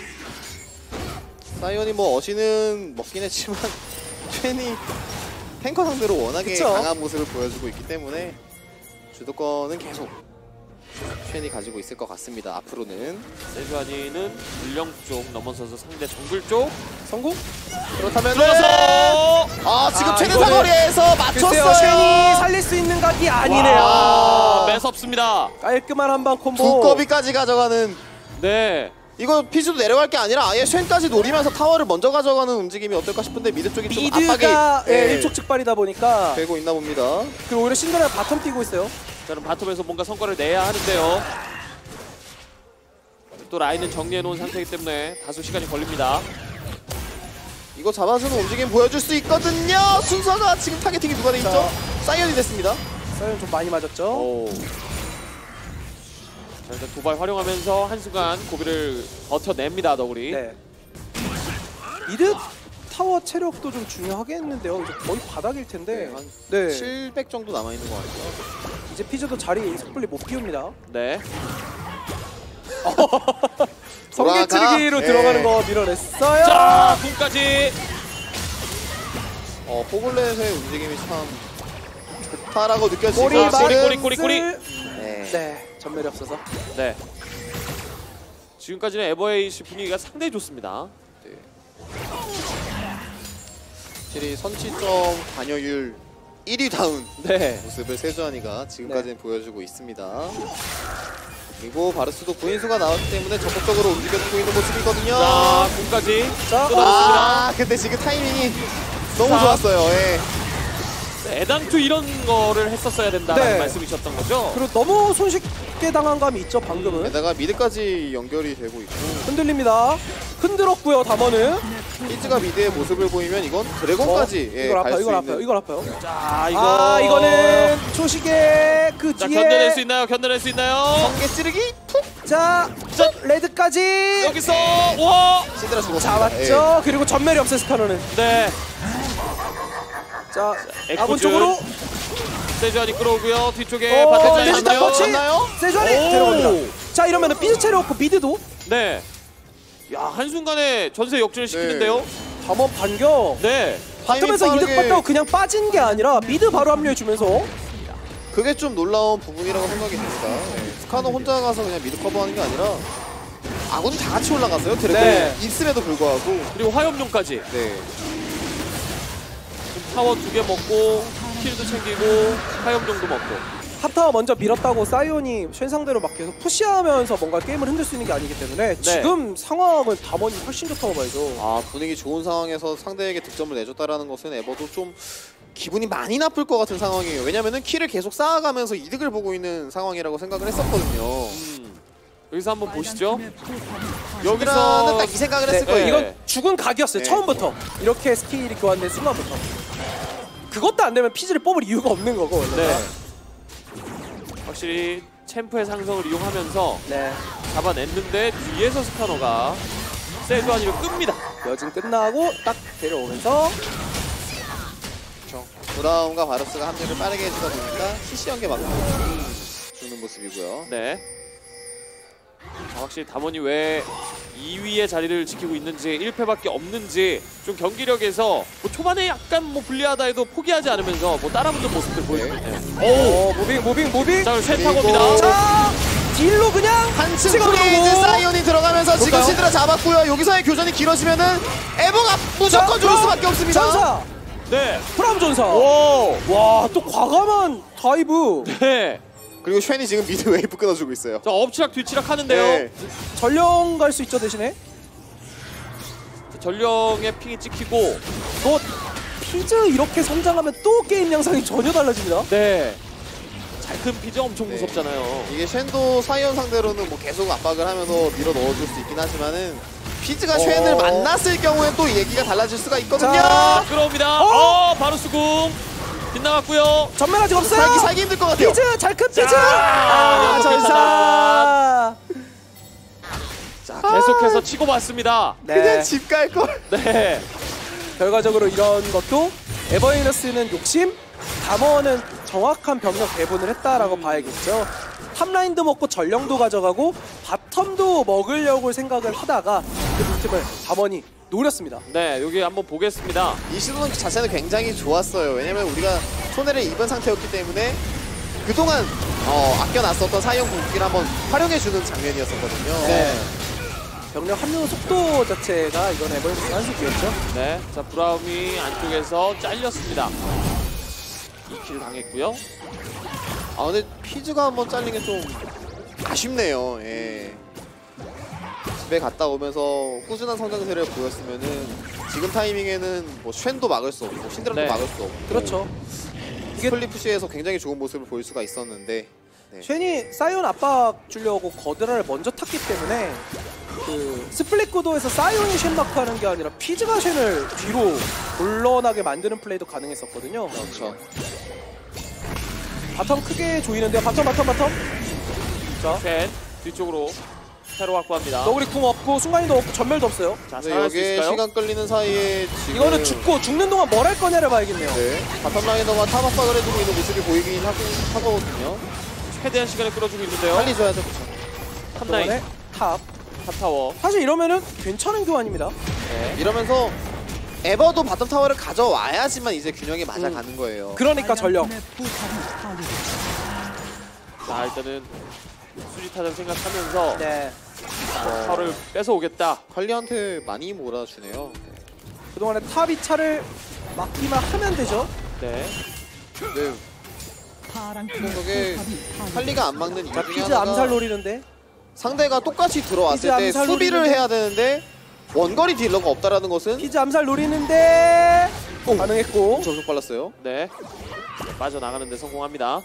사이온이 뭐 어시는 먹긴 했지만 쉔이 탱커 상대로 워낙에 그쵸? 강한 모습을 보여주고 있기 때문에 주도권은 계속 쉔이 가지고 있을 것 같습니다. 앞으로는. 세주아니는 물령 쪽 넘어서서 상대 정글 쪽 성공? 그렇다면 들어서 아 지금 아, 최대 이거는- 사거리에서 글쎄요 맞췄어요. 쉔이 살릴 수 있는 각이 아니네요. 와, 매섭습니다. 깔끔한 한방 콤보. 두꺼비까지 가져가는. 네. 이거 피즈도 내려갈 게 아니라 아예 쉔까지 노리면서 타워를 먼저 가져가는 움직임이 어떨까 싶은데 미드 쪽이 좀 압박이 미드가 예, 예, 일촉즉발이다 보니까 되고 있나 봅니다. 그리고 오히려 신드라가 바텀 뛰고 있어요. 저는 바텀에서 뭔가 성과를 내야 하는데요. 또 라인은 정리해 놓은 상태이기 때문에 다소 시간이 걸립니다. 이거 잡아주는 움직임 보여줄 수 있거든요. 순서가 지금 타겟팅이 누가 돼 있죠? 자. 사이언이 됐습니다. 사이온 좀 많이 맞았죠. 오. 자, 일단 도발 활용하면서 한순간 고비를 버텨냅니다, 너구리. 네. 미드 타워 체력도 좀 중요하겠는데요. 이제 거의 바닥일 텐데. 네, 한 네. 칠백 정도 남아 있는 것 같아요. 이제 피즈도 자리에 섣불리 못 비웁니다. 네. 성계 찌르기로 네. 들어가는 거 밀어냈어요. 자, 궁까지. 어, 포글렛의 움직임이 참 좋다라고 느껴지고 꼬리 자, 꼬리, 마르스. 꼬리, 꼬리, 꼬리. 네. 네. 전멸이 없어서. 네. 지금까지는 에버에이시 분위기가 상당히 좋습니다. 네. 확실히 선취점 관여율 일 위다운 네. 모습을 세주안이가 지금까지는 보여주고 있습니다. 그리고 바르스도 구인수가 나왔기 때문에 적극적으로 움직여주고 있는 모습이거든요. 자, 궁까지. 자, 또 어, 나왔습니다. 아, 근데 지금 타이밍이 너무 자. 좋았어요. 예. 애당초 이런 거를 했었어야 된다는 네. 말씀이셨던 거죠? 그리고 너무 손쉽게 당한 감이 있죠. 방금은. 게다가 미드까지 연결이 되고 있고 흔들립니다. 흔들었고요. 담원은. 피즈가 미드의 모습을 보이면 이건 드래곤까지 어? 예, 이걸 갈 아파요. 수 이걸 있는. 아파요. 이걸 아파요. 자, 이거. 아, 이거는 초식의 그 자, 뒤에. 견뎌낼 수 있나요? 견뎌낼 수 있나요? 번개 찌르기 푹 자, 자, 레드까지. 여기서 와! 시드라 죽었습니다. 잡았죠. 그리고 전멸이 없어요. 스카노는. 네. 자, 에코즈. 아군 쪽으로. 세주안이 끌어오고요. 뒤쪽에 어, 바텐 데지타 라인이요. 터치. 맞나요? 세주안이 오. 데려갑니다. 자, 이러면은 피즈 체력 없고 미드도 네. 야, 한순간에 전세 역전을 시키는데요. 담원 반격. 네. 타이밍 바텀에서 이득 빠르게- 봤다고 그냥 빠진 게 아니라 미드 바로 합류해 주면서 그게 좀 놀라운 부분이라고 생각이 듭니다. 네. 스카너 혼자 가서 그냥 미드 커버하는 게 아니라 아군 다 같이 올라갔어요. 드래곤 네. 있음에도 불구하고. 그리고 화염룡까지. 네. 타워 두 개 먹고 킬도 챙기고 화염룡도 먹고. 탑타워 먼저 밀었다고 사이온이 쉔 상대로 막 계속 푸시하면서 뭔가 게임을 흔들 수 있는 게 아니기 때문에 지금 상황은 담원이 훨씬 좋다고 봐야죠. 아, 분위기 좋은 상황에서 상대에게 득점을 내줬다라는 것은 에버도 좀 기분이 많이 나쁠 것 같은 상황이에요. 왜냐면은 킬을 계속 쌓아가면서 이득을 보고 있는 상황이라고 생각을 했었거든요. 음. 여기서 한번 보시죠. 여기서는 딱 이 생각을 네, 했을 거예요. 이건 죽은 각이었어요. 네. 처음부터 이렇게 스킬이 교환된 순간부터. 그것도 안 되면 피지를 뽑을 이유가 없는 거고 원래. 네. 확실히 챔프의 상성을 이용하면서 네. 잡아냈는데 뒤에서 스카너가 세주안이를 끕니다. 여진 끝나고 딱 데려오면서 그렇죠. 브라운과 바루스가 합류를 빠르게 해주다 보니까 씨씨 연계 막고 주는 모습이고요. 네. 자, 확실히 담원이 왜 이 위의 자리를 지키고 있는지 일 패밖에 없는지 좀 경기력에서 뭐 초반에 약간 뭐 불리하다 해도 포기하지 않으면서 뭐 따라붙는 모습들 보여주네. 오 무빙 무빙 무빙. 자, 그리고 셋 그리고 타고입니다. 자 딜로 그냥 한층 찍어 프리즈 놓고. 사이온이 들어가면서 지금 볼까요? 시드라 잡았고요. 여기서의 교전이 길어지면은 에버가 무조건 죽을 수밖에 없습니다. 전사 네. 프람 전사. 오. 와 또 과감한 다이브. 네. 그리고 쉔이 지금 미드 웨이브 끊어주고 있어요. 자, 엎치락 뒤치락 하는데요. 네. 전령 갈 수 있죠 대신에. 전령의 핑이 찍히고 또 피즈 이렇게 성장하면 또 게임 양상이 전혀 달라집니다. 네. 잘 큰 피즈 엄청 네. 무섭잖아요. 이게 쉔도 사이온 상대로는 뭐 계속 압박을 하면서 밀어 넣어줄 수 있긴 하지만은 피즈가 쉔을 어. 만났을 경우엔 또 얘기가 달라질 수가 있거든요. 자, 끌어옵니다. 어? 어, 바로 수궁 빗나갔고요. 전면 아직 없어요. 살기 살기 힘들 것 같아요. 피즈 잘 큰 피즈. 자, 아, 여섯 개 전사. 자, 계속해서 치고 받습니다. 그냥 네. 집 갈 걸. 네. 결과적으로 이런 것도 에버이너스는 욕심, 담원은 정확한 병력 배분을 했다라고 봐야겠죠. 탑라인도 먹고 전령도 가져가고 바텀도 먹으려고 생각을 하다가 그 빈틈을 담원이 노렸습니다. 네, 여기 한번 보겠습니다. 이 시도는 자체는 굉장히 좋았어요. 왜냐면 우리가 손해를 입은 상태였기 때문에 그동안 어, 아껴놨었던 사이온 궁극기를 한번 활용해주는 장면이었었거든요. 네. 병력 합류 속도 자체가 이건 에버이너스 한수기였죠. 네. 자, 브라움이 안쪽에서 잘렸습니다. 이 킬 당했고요. 아 근데 피즈가 한번 잘린 게 좀 아쉽네요. 예. 집에 갔다 오면서 꾸준한 성장세를 보였으면은 지금 타이밍에는 뭐 쉔도 막을 수 없고 신드라도 네. 막을 수 없고 그렇죠. 이게 스플릿푸시에서 굉장히 좋은 모습을 보일 수가 있었는데 네. 쉔이 사이온 압박 주려고 거드라를 먼저 탔기 때문에 그 스플릿 구도에서 사이온이 쉔 마크하는 게 아니라 피즈가 쉔을 뒤로 물러나게 만드는 플레이도 가능했었거든요. 그렇죠. 바텀 크게 조이는데요. 바텀 바텀 바텀. 자, 캔 뒤쪽으로 새로 갖고 합니다. 너구리 궁 없고 순간이도 없고 전멸도 없어요. 자, 근데 살아날 수 여기에 있을까요? 시간 끌리는 사이에 지금 이거는 죽고 죽는 동안 뭘 할 거냐를 봐야겠네요. 네. 바텀 라이너가 탑 압박을 해주고 있는 모습이 보이긴 하고, 하거든요. 최대한 시간을 끌어주고 있는데요. 빨리 줘야죠. 그쵸. 탑라인, 동안에 탑. 탑타워. 사실 이러면은 괜찮은 교환입니다. 네. 이러면서 에버도 바텀 타워를 가져와야지만 이제 균형이 맞아가는 거예요. 그러니까 전령. 자, 일단은 수지타전 생각하면서 네. 어, 타워를 뺏어오겠다. 컬리한테 많이 몰아주네요. 그동안에 탑이 차를 막기만 하면 되죠. 네. 네. 저게 칼리가 안 막는 이유 자, 중에 피즈 하나가 암살 노리는데 상대가 똑같이 들어왔을 피즈 때 암살 수비를 노리는데? 해야 되는데 원거리 딜러가 없다라는 것은 피즈 암살 노리는데 오. 가능했고 저속 빨랐어요. 네. 빠져나가는데 성공합니다.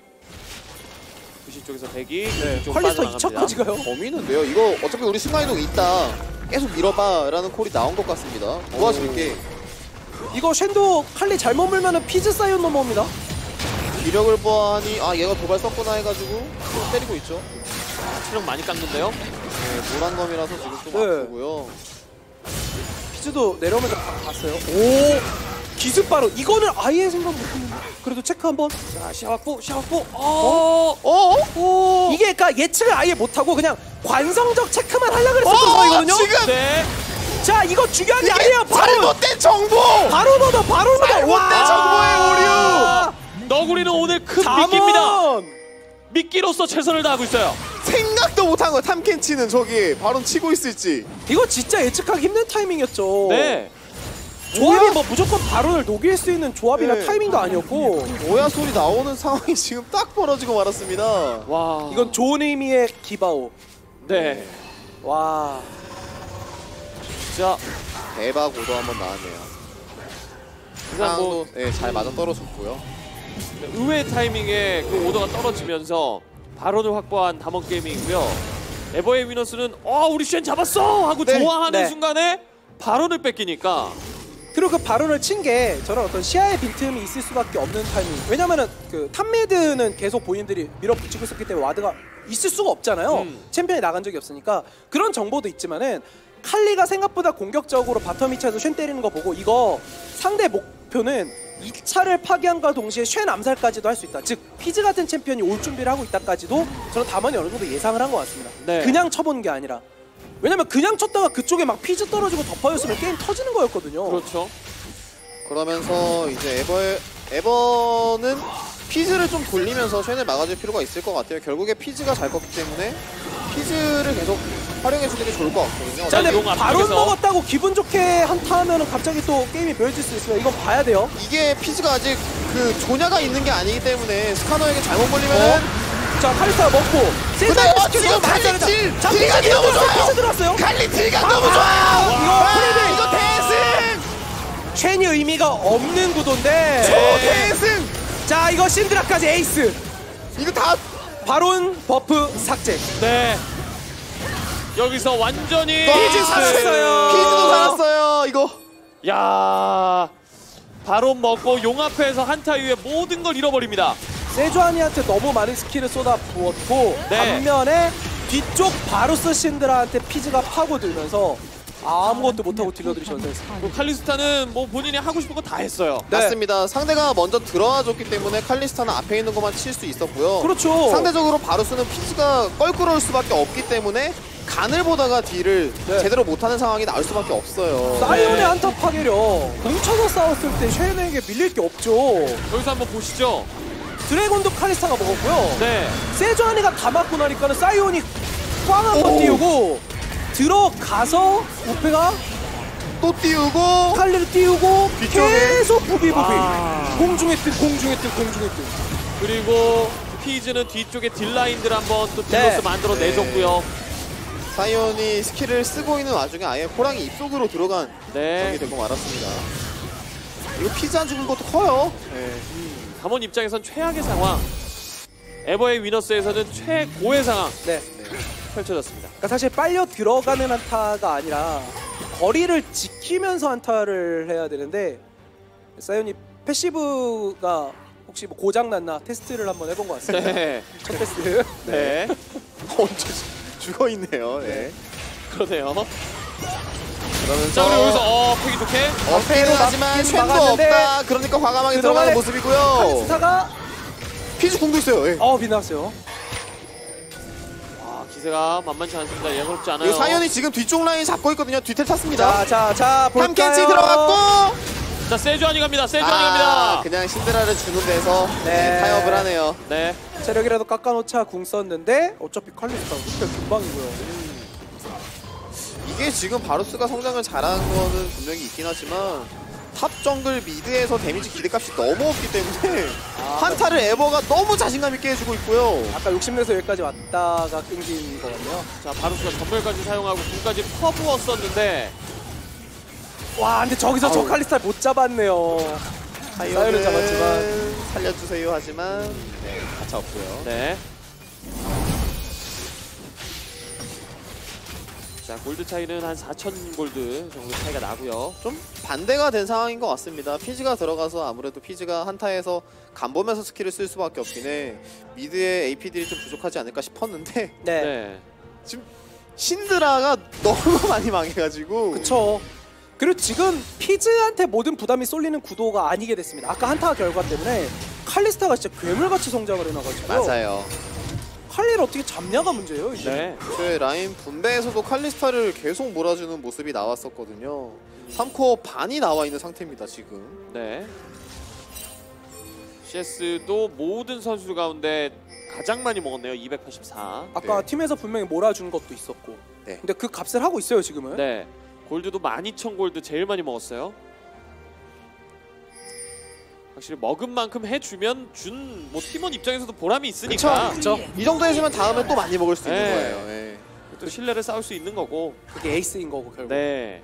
부시 쪽에서 대기. 네. 쪽 퀄리스터 빠져나갑니다. 이 차까지 가요. 범위는데요. 이거 어차피 우리 순간이동 있다. 계속 밀어봐라는 콜이 나온 것 같습니다. 도와줄게. 이거 쉔도 칼리 잘못 물면은 피즈 사이온 넘어옵니다. 기력을 보아하니 아 얘가 도발 썼구나 해가지고 또 때리고 있죠. 아, 체력 많이 깎는데요. 네, 노란검이라서 지금 좀 네. 아프고요. 피즈도 내려오면서 바- 봤어요. 오! 기습 바로 이거는 아예 생각 못했는데 그래도 체크 한번. 자, 시야 확보, 시야 확보. 어, 어? 오! 이게 그러니까 예측을 아예 못하고 그냥 관성적 체크만 하려고 그랬었던 어? 거거든요. 지금 네. 자 이거 중요한 게 이게 아니에요. 바로 잘못된 정보! 바로 넣어 바로 넣어. 잘못된 정보의 오류! 너구리는 오늘 큰 잠원! 미끼입니다. 미끼로서 최선을 다하고 있어요. 생각도 못한 거야. 탐켄치는 저기 바로 치고 있을지. 이거 진짜 예측하기 힘든 타이밍이었죠. 네. 조합이 뭐 무조건 바론을 녹일 수 있는 조합이나 네. 타이밍도 아니었고 오야 소리 나오는 상황이 지금 딱 벌어지고 말았습니다. 와. 이건 좋은 의미의 기바오. 네. 와. 자, 대박 오도 한번 나왔네요. 일단 뭐 상황도 네, 잘 맞아 떨어졌고요. 의외의 타이밍에 그 오더가 떨어지면서 발언을 확보한 담원 게이밍이고요. 에버의 위너스는 어 우리 쉔 잡았어 하고 네. 좋아하는 네. 순간에 발언을 뺏기니까 그리고 그 바론을 친 게 저런 어떤 시야의 빈틈이 있을 수밖에 없는 타이밍. 왜냐면은 그 탑미드는 계속 본인들이 밀어붙이고 있었기 때문에 와드가 있을 수가 없잖아요. 음. 챔피언이 나간 적이 없으니까 그런 정보도 있지만은 칼리가 생각보다 공격적으로 바텀 이 차에서 쉔 때리는 거 보고 이거 상대 목표는 이 차를 파괴함과 동시에 쉔 암살까지도 할 수 있다. 즉 피즈 같은 챔피언이 올 준비를 하고 있다까지도 저는 담원이 어느 정도 예상을 한 것 같습니다. 네. 그냥 쳐본 게 아니라. 왜냐면 그냥 쳤다가 그쪽에 막 피즈 떨어지고 덮어였으면 게임 터지는 거였거든요. 그렇죠. 그러면서 이제 에버 에버는 피즈를 좀 돌리면서 쉔을 막아줄 필요가 있을 것 같아요. 결국에 피즈가 잘 컸기 때문에 피즈를 계속 활용해주는 게 좋을 것 같거든요. 자, 근데 용 바론 앞쪽에서. 먹었다고 기분 좋게 한타 하면은 갑자기 또 게임이 묘해질 수 있어요. 이건 봐야 돼요. 이게 피즈가 아직 그 조냐가 있는 게 아니기 때문에 스카너에게 잘못 걸리면은 자, 카리스타 먹고 세상에 근데 어, 스킬 지금 너무 많이 칼리 잘했다. 질! 자, 딜각이 피즈 너무 들어왔어요. 좋아요! 피즈 들어왔어요. 칼리 딜각 너무 아, 좋아요! 이거 아, 프리드! 이거 대승! 쉔이 의미가 없는 구도인데. 초대승! 자, 이거 신드라까지 에이스. 이거 다 바론 버프 삭제. 네. 여기서 완전히 피즈 살았어요. 피즈도 살았어요. 이거 야. 바론 먹고 용 앞에서 한타 이후에 모든 걸 잃어버립니다. 세주아니한테 너무 많은 스킬을 쏟아 부었고 네. 반면에 뒤쪽 바루스 신드라한테 피즈가 파고들면서 아무것도 못하고 딜러들이 전사했습니다. 그 칼리스타는 뭐 본인이 하고 싶은 거 다 했어요. 네. 맞습니다. 상대가 먼저 들어와 줬기 때문에 칼리스타는 앞에 있는 것만 칠 수 있었고요. 그렇죠. 상대적으로 바루스는 피즈가 껄끄러울 수밖에 없기 때문에 간을 보다가 딜을 네. 제대로 못하는 상황이 나올 수밖에 없어요. 사이온의 네. 한타 파괴력 뭉쳐서 싸웠을 때 쉐이너에게 밀릴 게 없죠. 여기서 한번 보시죠. 드래곤도 카리스타가 먹었고요. 네. 세주아니가 다 맞고 나니까는 사이온이 꽝 한 번 띄우고 들어가서 우페가 또 띄우고 칼리를 띄우고 뒤쪽에. 계속 부비부비 아. 공중에 뜬 공중에 뜬 공중에 뜬. 그리고 피즈는 뒤쪽에 딜라인들 한번 또 딜로스 네. 만들어 내줬고요. 사이온이 스킬을 쓰고 있는 와중에 아예 호랑이 입속으로 들어간 네. 적이 되고 말았습니다. 이거 피즈 안 죽은 것도 커요. 네. 담원 입장에선 최악의 상황. 에버의 위너스에서는 최고의 상황 네. 펼쳐졌습니다. 그러니까 사실 빨려 들어가는 한타가 아니라 거리를 지키면서 한타를 해야 되는데 사이온이 패시브가 혹시 뭐 고장 났나 테스트를 한번 해본 것 같습니다. 네. 첫 테스트. 네. 언제 죽어 있네요. 네. 그러네요. 그러면서 자, 그리고 여기서 어, 패기 좋게. 어페이는 하지만 막긴 쉔도 막았는데 없다. 그러니까 과감하게 들어가는 들어가네. 모습이고요. 카리스타가 피즈 공도 있어요. 예. 어 빗나왔어요. 아, 기세가 만만치 않습니다. 예사롭지 않아요. 이거 사이온이 지금 뒤쪽 라인 잡고 있거든요. 뒤태 탔습니다. 자자자 볼까요? 탐켄치 들어갔고 자, 세주안이 갑니다. 세주안이 아, 갑니다. 그냥 신드라를 주는 데서 네. 네, 타협을 하네요. 네. 체력이라도 깎아놓자 궁 썼는데 어차피 칼리스타 진짜 금방이고요. 이게 지금 바루스가 성장을 잘하는 거는 분명히 있긴 하지만 탑 정글 미드에서 데미지 기대값이 너무 없기 때문에 아, 한타를 에버가 너무 자신감 있게 해주고 있고요. 아까 욕심내서 여기까지 왔다가 끊긴 거 같네요. 자, 바루스가 전멸까지 사용하고 궁까지 퍼부었었는데 와 근데 저기서 저 아우. 칼리스타를 못 잡았네요. 사이온을 잡았지만 살려주세요 하지만 네, 가차 없고요. 네. 자, 골드 차이는 한 사천 골드 정도 차이가 나고요. 좀 반대가 된 상황인 것 같습니다. 피즈가 들어가서 아무래도 피즈가 한타에서 간 보면서 스킬을 쓸 수밖에 없긴 해. 미드의 에이피들이 좀 부족하지 않을까 싶었는데 네. 네. 지금 신드라가 너무 많이 망해가지고 그쵸. 그리고 지금 피즈한테 모든 부담이 쏠리는 구도가 아니게 됐습니다. 아까 한타 결과 때문에 칼리스타가 진짜 괴물같이 성장을 해놔가지고요. 맞아요. 칼리를 어떻게 잡냐가 문제예요. 이제. 네. 저의 라인 분배에서도 칼리스타를 계속 몰아주는 모습이 나왔었거든요. 삼 코어 반이 나와 있는 상태입니다 지금. 네. 씨에스도 모든 선수 가운데 가장 많이 먹었네요. 이백팔십사. 아까 네. 팀에서 분명히 몰아준 것도 있었고. 네. 근데 그 값을 하고 있어요 지금은. 네. 골드도 만 이천 골드 제일 많이 먹었어요. 확실히 먹은 만큼 해주면 준 뭐 팀원 입장에서도 보람이 있으니까. 그쵸? 이 정도 해주면 다음에 또 많이 먹을 수 있는 네. 거예요. 네. 또 신뢰를 쌓을 수 있는 거고. 그게 에이스인 거고 결국. 네.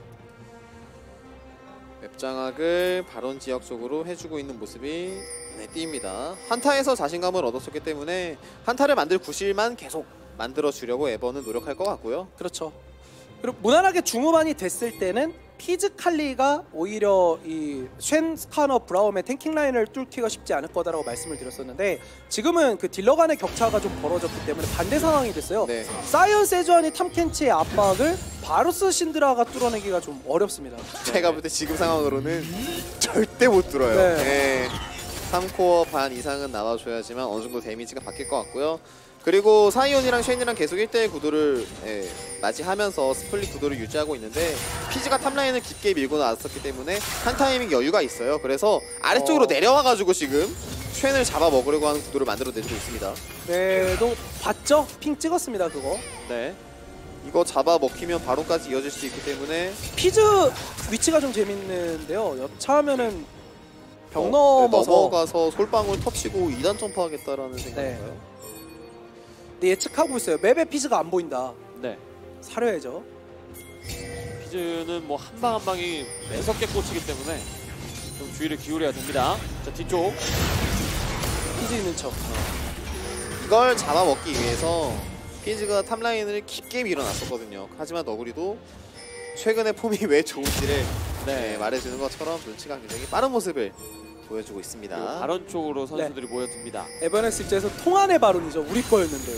맵장악을 바론 지역 쪽으로 해주고 있는 모습이 네, 띄입니다. 한타에서 자신감을 얻었었기 때문에 한타를 만들 구실만 계속 만들어주려고 에버는 노력할 것 같고요. 그렇죠. 그리고 무난하게 중후반이 됐을 때는 피즈칼리가 오히려 이 쉔 스카너 브라움의 탱킹 라인을 뚫기가 쉽지 않을 거다라고 말씀을 드렸었는데 지금은 그 딜러 간의 격차가 좀 벌어졌기 때문에 반대 상황이 됐어요. 네. 사이언 세주안이 탐켄치의 압박을 바루스 신드라가 뚫어내기가 좀 어렵습니다. 제가 볼 때 지금 상황으로는 절대 못 뚫어요. 네. 네. 삼 코어 반 이상은 나와줘야지만 어느 정도 데미지가 바뀔 것 같고요. 그리고 사이온이랑 쉔이랑 계속 일 대일 구도를 예, 맞이하면서 스플릿 구도를 유지하고 있는데 피지가 탑라인을 깊게 밀고 나왔었기 때문에 한 타이밍 여유가 있어요. 그래서 아래쪽으로 어. 내려와가지고 지금 쉔을 잡아먹으려고 하는 구도를 만들어내주고 있습니다. 그래도 봤죠? 핑 찍었습니다 그거. 네. 이거 잡아먹히면 바로까지 이어질 수 있기 때문에 피즈 위치가 좀 재밌는데요. 여차하면은 벽 어, 넘어서 네, 넘어가서 솔방울 터치고 이 단 점프하겠다라는 생각인가요? 네, 예측하고 있어요. 맵에 피즈가 안 보인다. 네. 사려야죠. 피즈는 뭐 한 방 한 방이 매섭게 꽂히기 때문에 좀 주의를 기울여야 됩니다. 자, 뒤쪽. 피즈 있는 척. 이걸 잡아먹기 위해서 피즈가 탑라인을 깊게 밀어놨었거든요. 하지만 너구리도 최근에 폼이 왜 좋은지를 네. 네, 말해주는 것처럼 눈치가 굉장히 빠른 모습을 보여주고 그리고 있습니다. 발언 쪽으로 선수들이 네. 모여듭니다. 에버네스 입장에서 통안의 발언이죠. 우리 거였는데.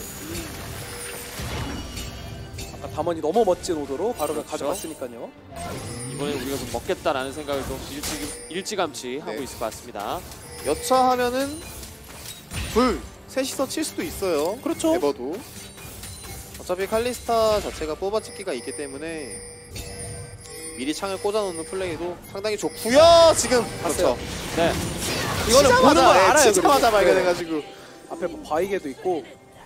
아까 담원이 너무 멋진 오더로 발언을 그렇죠. 가져갔으니까요. 이번에 우리가 좀 먹겠다라는 생각을 좀 일찌, 일찌감치 하고 네. 있을 것 같습니다. 여차하면은 둘, 셋이서 칠 수도 있어요. 그렇죠. 에버도. 어차피 칼리스타 자체가 뽑아찍기가 있기 때문에 미리 창을 꽂아놓는 플레이도 상당히 좋고요. 지금 봤어요. 그렇죠. 네. 이거는 보는 걸 예, 알아요. 치자마자 그리고. 발견해가지고 앞에 뭐 바이게도 있고.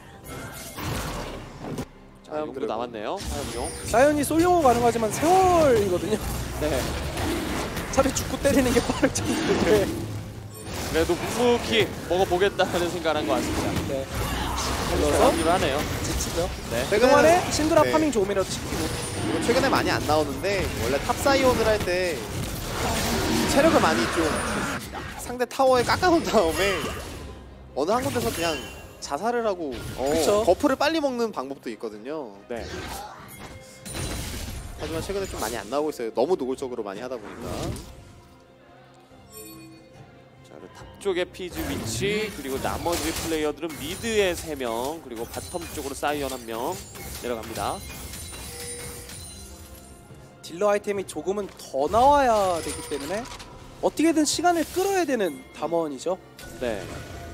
자, 용도 남았네요. 화염용. 사연이 솔용호 가능하지만 세월이거든요. 네. 차라리 죽고 때리는 게 빠를 텐데. 그래도 묵묵히 먹어보겠다는 생각을 한 것 같습니다. 네. 그래서 합류를 하네요. 지치죠. 네. 그동안에 신드라 네. 파밍 조금이라도 지키고. 이거 최근에 많이 안 나오는데 원래 탑사이온을 할 때 체력을 많이 좀 상대 타워에 깎아놓은 다음에 어느 한 군데서 그냥 자살을 하고 어, 그쵸. 버프를 빨리 먹는 방법도 있거든요. 네. 하지만 최근에 좀 많이 안 나오고 있어요. 너무 노골적으로 많이 하다 보니까. 자, 그리고 탑 쪽의 피즈 위치, 그리고 나머지 플레이어들은 미드에 세 명, 그리고 바텀 쪽으로 사이언 한 명 내려갑니다. 딜러 아이템이 조금은 더 나와야 되기 때문에 어떻게든 시간을 끌어야 되는 담원이죠. 네.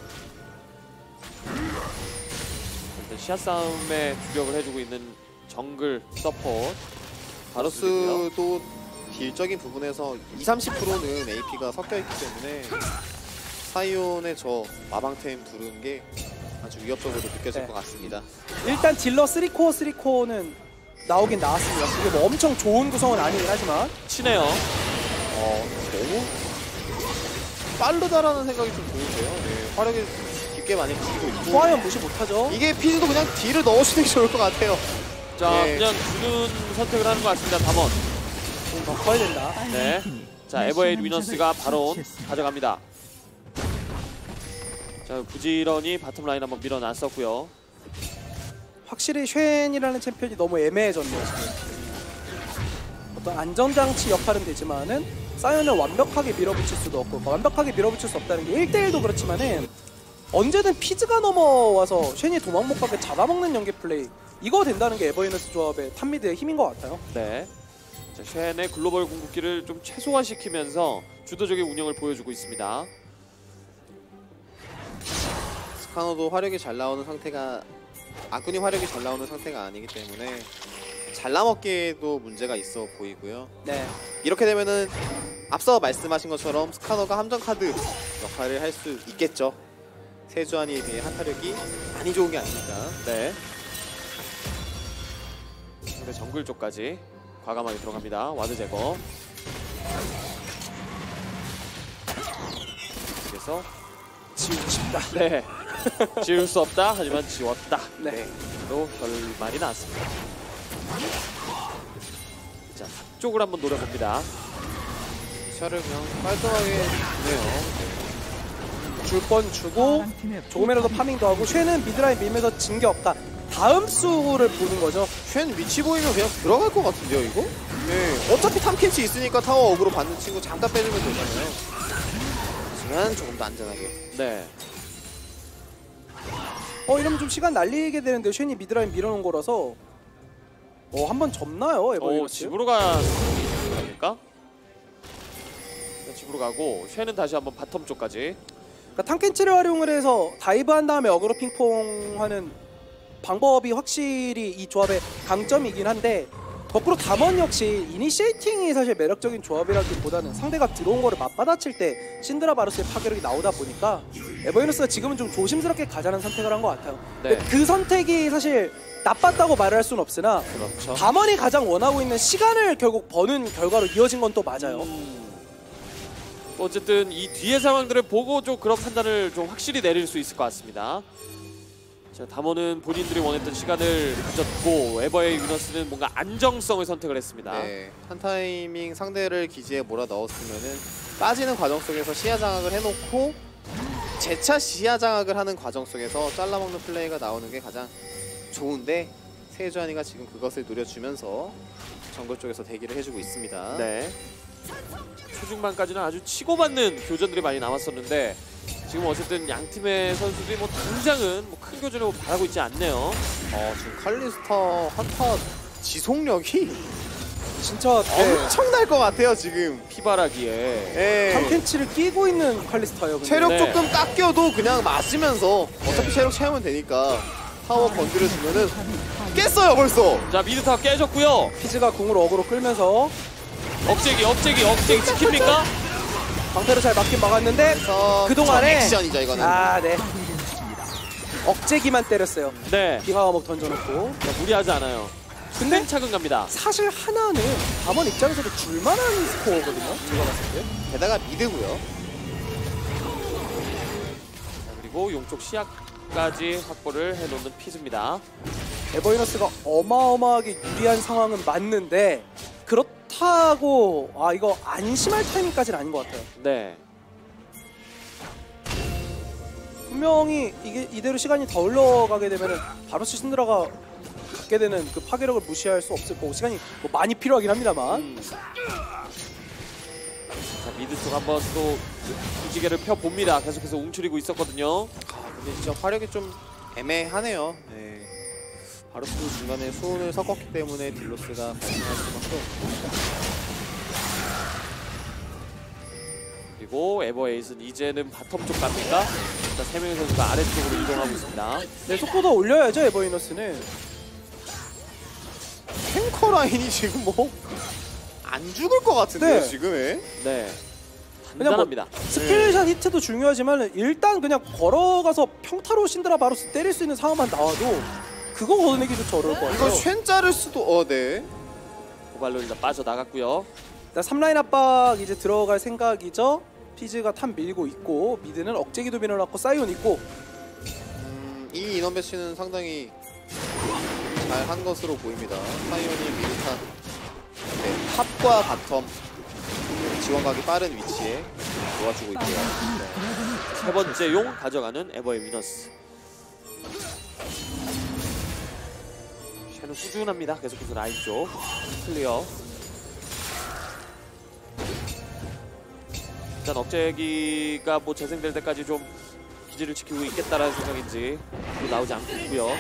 일단 시야 싸움에 주력을 해주고 있는 정글 서포트 바로스고요. 바로스도 딜적인 부분에서 이십, 삼십 퍼센트는 에이피가 섞여있기 때문에 사이온의 저 마방템 두르는 게 아주 위협적으로 느껴질 네. 것 같습니다. 일단 딜러 쓰리 코어 쓰리 코어는 나오긴 나왔습니다. 그게 뭐 엄청 좋은 구성은 아니긴 하지만 치네요. 어, 너무 빠르다라는 생각이 좀 드는데요. 네, 화력이 깊게 많이 붙이고 있고 소화연 무시 못하죠. 이게 피즈도 그냥 딜을 넣어주는 게 좋을 것 같아요. 자, 네. 그냥 주는 선택을 하는 것 같습니다. 담원. 좀 더 커야 된다. 네. 자, 에버에이드 위너스가 바로 가져갑니다. 자, 부지런히 바텀 라인 한번 밀어놨었고요. 확실히 쉔이라는 챔피언이 너무 애매해졌네요. 지금. 어떤 안전장치 역할은 되지만은 사이언을 완벽하게 밀어붙일 수도 없고 완벽하게 밀어붙일 수 없다는 게 일 대 일도 그렇지만은 언제든 피즈가 넘어와서 쉔이 도망 못 가게 잡아먹는 연계 플레이 이거 된다는 게 에버유니스 조합의 탑미드의 힘인 것 같아요. 네. 자, 쉔의 글로벌 궁극기를 좀 최소화시키면서 주도적인 운영을 보여주고 있습니다. 스카노도 화력이 잘 나오는 상태가 아군이 화력이 잘 나오는 상태가 아니기 때문에 잘라먹기에도 문제가 있어 보이고요. 네. 이렇게 되면은 앞서 말씀하신 것처럼 스카너가 함정 카드 역할을 할 수 있겠죠. 세주안이에 비해 한타력이 많이 좋은 게 아니니까. 네. 상대 정글 쪽까지 과감하게 들어갑니다. 와드 제거. 그래서 지우고 싶다. 네. 지울 수 없다. 하지만 지웠다. 네. 또 결말이 나왔습니다. 자, 쪽을 한번 노려봅니다. 샤를 그냥 깔끔하게 주네요. 줄 번 주고 조금이라도 파밍도 하고 쉐는 미드라인 밀면서 진 게 없다. 다음 수를 보는 거죠. 쉔 위치 보이면 그냥 들어갈 것 같은데요, 이거? 네. 어차피 탐켄치 있으니까 타워 어그로 받는 친구 잠깐 빼주면 되잖아요. 하지만 조금 더 안전하게. 네. 어 이러면 좀 시간 날리게 되는데 쉐니 미드라인 밀어놓은 거라서 어 한번 접나요 오, 에버리너스? 집으로 가니까? 집으로 가고 쉐는 다시 한번 바텀 쪽까지. 그러니까 탐켄치를 활용을 해서 다이브 한 다음에 어그로 핑퐁하는 방법이 확실히 이 조합의 강점이긴 한데 거꾸로 담원 역시 이니시에이팅이 사실 매력적인 조합이라기보다는 상대가 들어온 거를 맞받아칠 때 신드라 바루스의 파괴력이 나오다 보니까 에버리너스가 지금은 좀 조심스럽게 가자는 선택을 한 것 같아요. 네. 근데 그 선택이 사실 나빴다고 말을 할 수는 없으나 그렇죠. 담원이 가장 원하고 있는 시간을 결국 버는 결과로 이어진 건 또 맞아요. 음. 어쨌든 이 뒤의 상황들을 보고 좀 그런 판단을 좀 확실히 내릴 수 있을 것 같습니다. 자, 담원은 본인들이 원했던 시간을 가졌고 에버의 위너스는 뭔가 안정성을 선택을 했습니다. 네. 한 타이밍 상대를 기지에 몰아 넣었으면은 빠지는 과정 속에서 시야 장악을 해놓고 재차 시야 장악을 하는 과정 속에서 잘라먹는 플레이가 나오는 게 가장 좋은데 세주안이가 지금 그것을 노려주면서 정글 쪽에서 대기를 해주고 있습니다. 네. 초중반까지는 아주 치고받는 교전들이 많이 남았었는데 지금 어쨌든 양 팀의 선수들이 뭐 당장은 뭐 큰 교전을 뭐 바라고 있지 않네요. 어, 지금 칼리스타 한타 지속력이 진짜 네. 엄청날 것 같아요 지금. 피바라기에. 예. 탐켄치를 끼고 있는 칼리스타예요. 근데. 체력 네. 조금 깎여도 그냥 맞으면서 어차피 체력 채우면 되니까 타워 건드려주면은 깼어요 벌써. 자, 미드 타워 깨졌고요. 피즈가 궁으로 어그로 끌면서 억제기, 억제기, 억제기 지킵니까? 방패를 잘 막긴 막았는데 그래서 그동안에 액션이죠 이거는. 아 네. 억제기만 때렸어요. 네. 빙하화목 던져놓고. 자, 무리하지 않아요. 근데 차근 갑니다. 사실 하나는 담원 입장에서도 줄만한 스코어거든요. 제가 봤을 때. 게다가 미드고요. 자, 그리고 용쪽 시야까지 확보를 해놓는 피즈입니다. 에버이너스가 어마어마하게 유리한 상황은 맞는데 그렇다고 아 이거 안심할 타이밍까지는 아닌 것 같아요. 네. 분명히 이게 이대로 시간이 더 흘러가게 되면은 바로스 신드라가 갖게 되는 그 파괴력을 무시할 수 없을 거고 시간이 뭐 많이 필요하긴 합니다만. 음. 자, 미드 쪽 한번 또 무지개를 펴봅니다. 계속해서 움츠리고 있었거든요. 아 근데 진짜 화력이 좀 애매하네요. 네. 바루스도 중간에 수온을 섞었기 때문에 딜로스가 발생할 수밖에 없고. 그리고 에버에이스는 이제는 바텀 쪽 갑니까? 자, 세 명의 선수가 아래쪽으로 이동하고 있습니다. 네, 속도도 올려야죠 에버이너스는. 탱커 라인이 지금 뭐 안 죽을 것 같은데요 네. 지금에. 네. 그냥 뭐 단단합니다. 스킬샷 히트도 중요하지만 일단 그냥 걸어가서 평타로 신드라 바로스 때릴 수 있는 상황만 나와도 그거 걷어내기조차 어려울 것 이거 같아요. 쉔 자를 수도. 어 네. 고발로 일단 빠져나갔고요. 일단 삼 라인 압박 이제 들어갈 생각이죠. 피즈가 탑 밀고 있고 미드는 억제기도 밀어놨고 사이온 있고. 음, 이 인원 배치는 상당히 잘 한 것으로 보입니다. 사이온이 미드탑 네, 탑과 바텀 지원각이 빠른 위치에 도와주고 있고요. 세 번째 용 가져가는 에버의 위너스. 쟤는 꾸준합니다. 계속해서 라인 쪽 클리어. 일단 억제기가 뭐 재생될 때까지 좀 기지를 지키고 있겠다라는 생각인지 나오지 않고 있고요.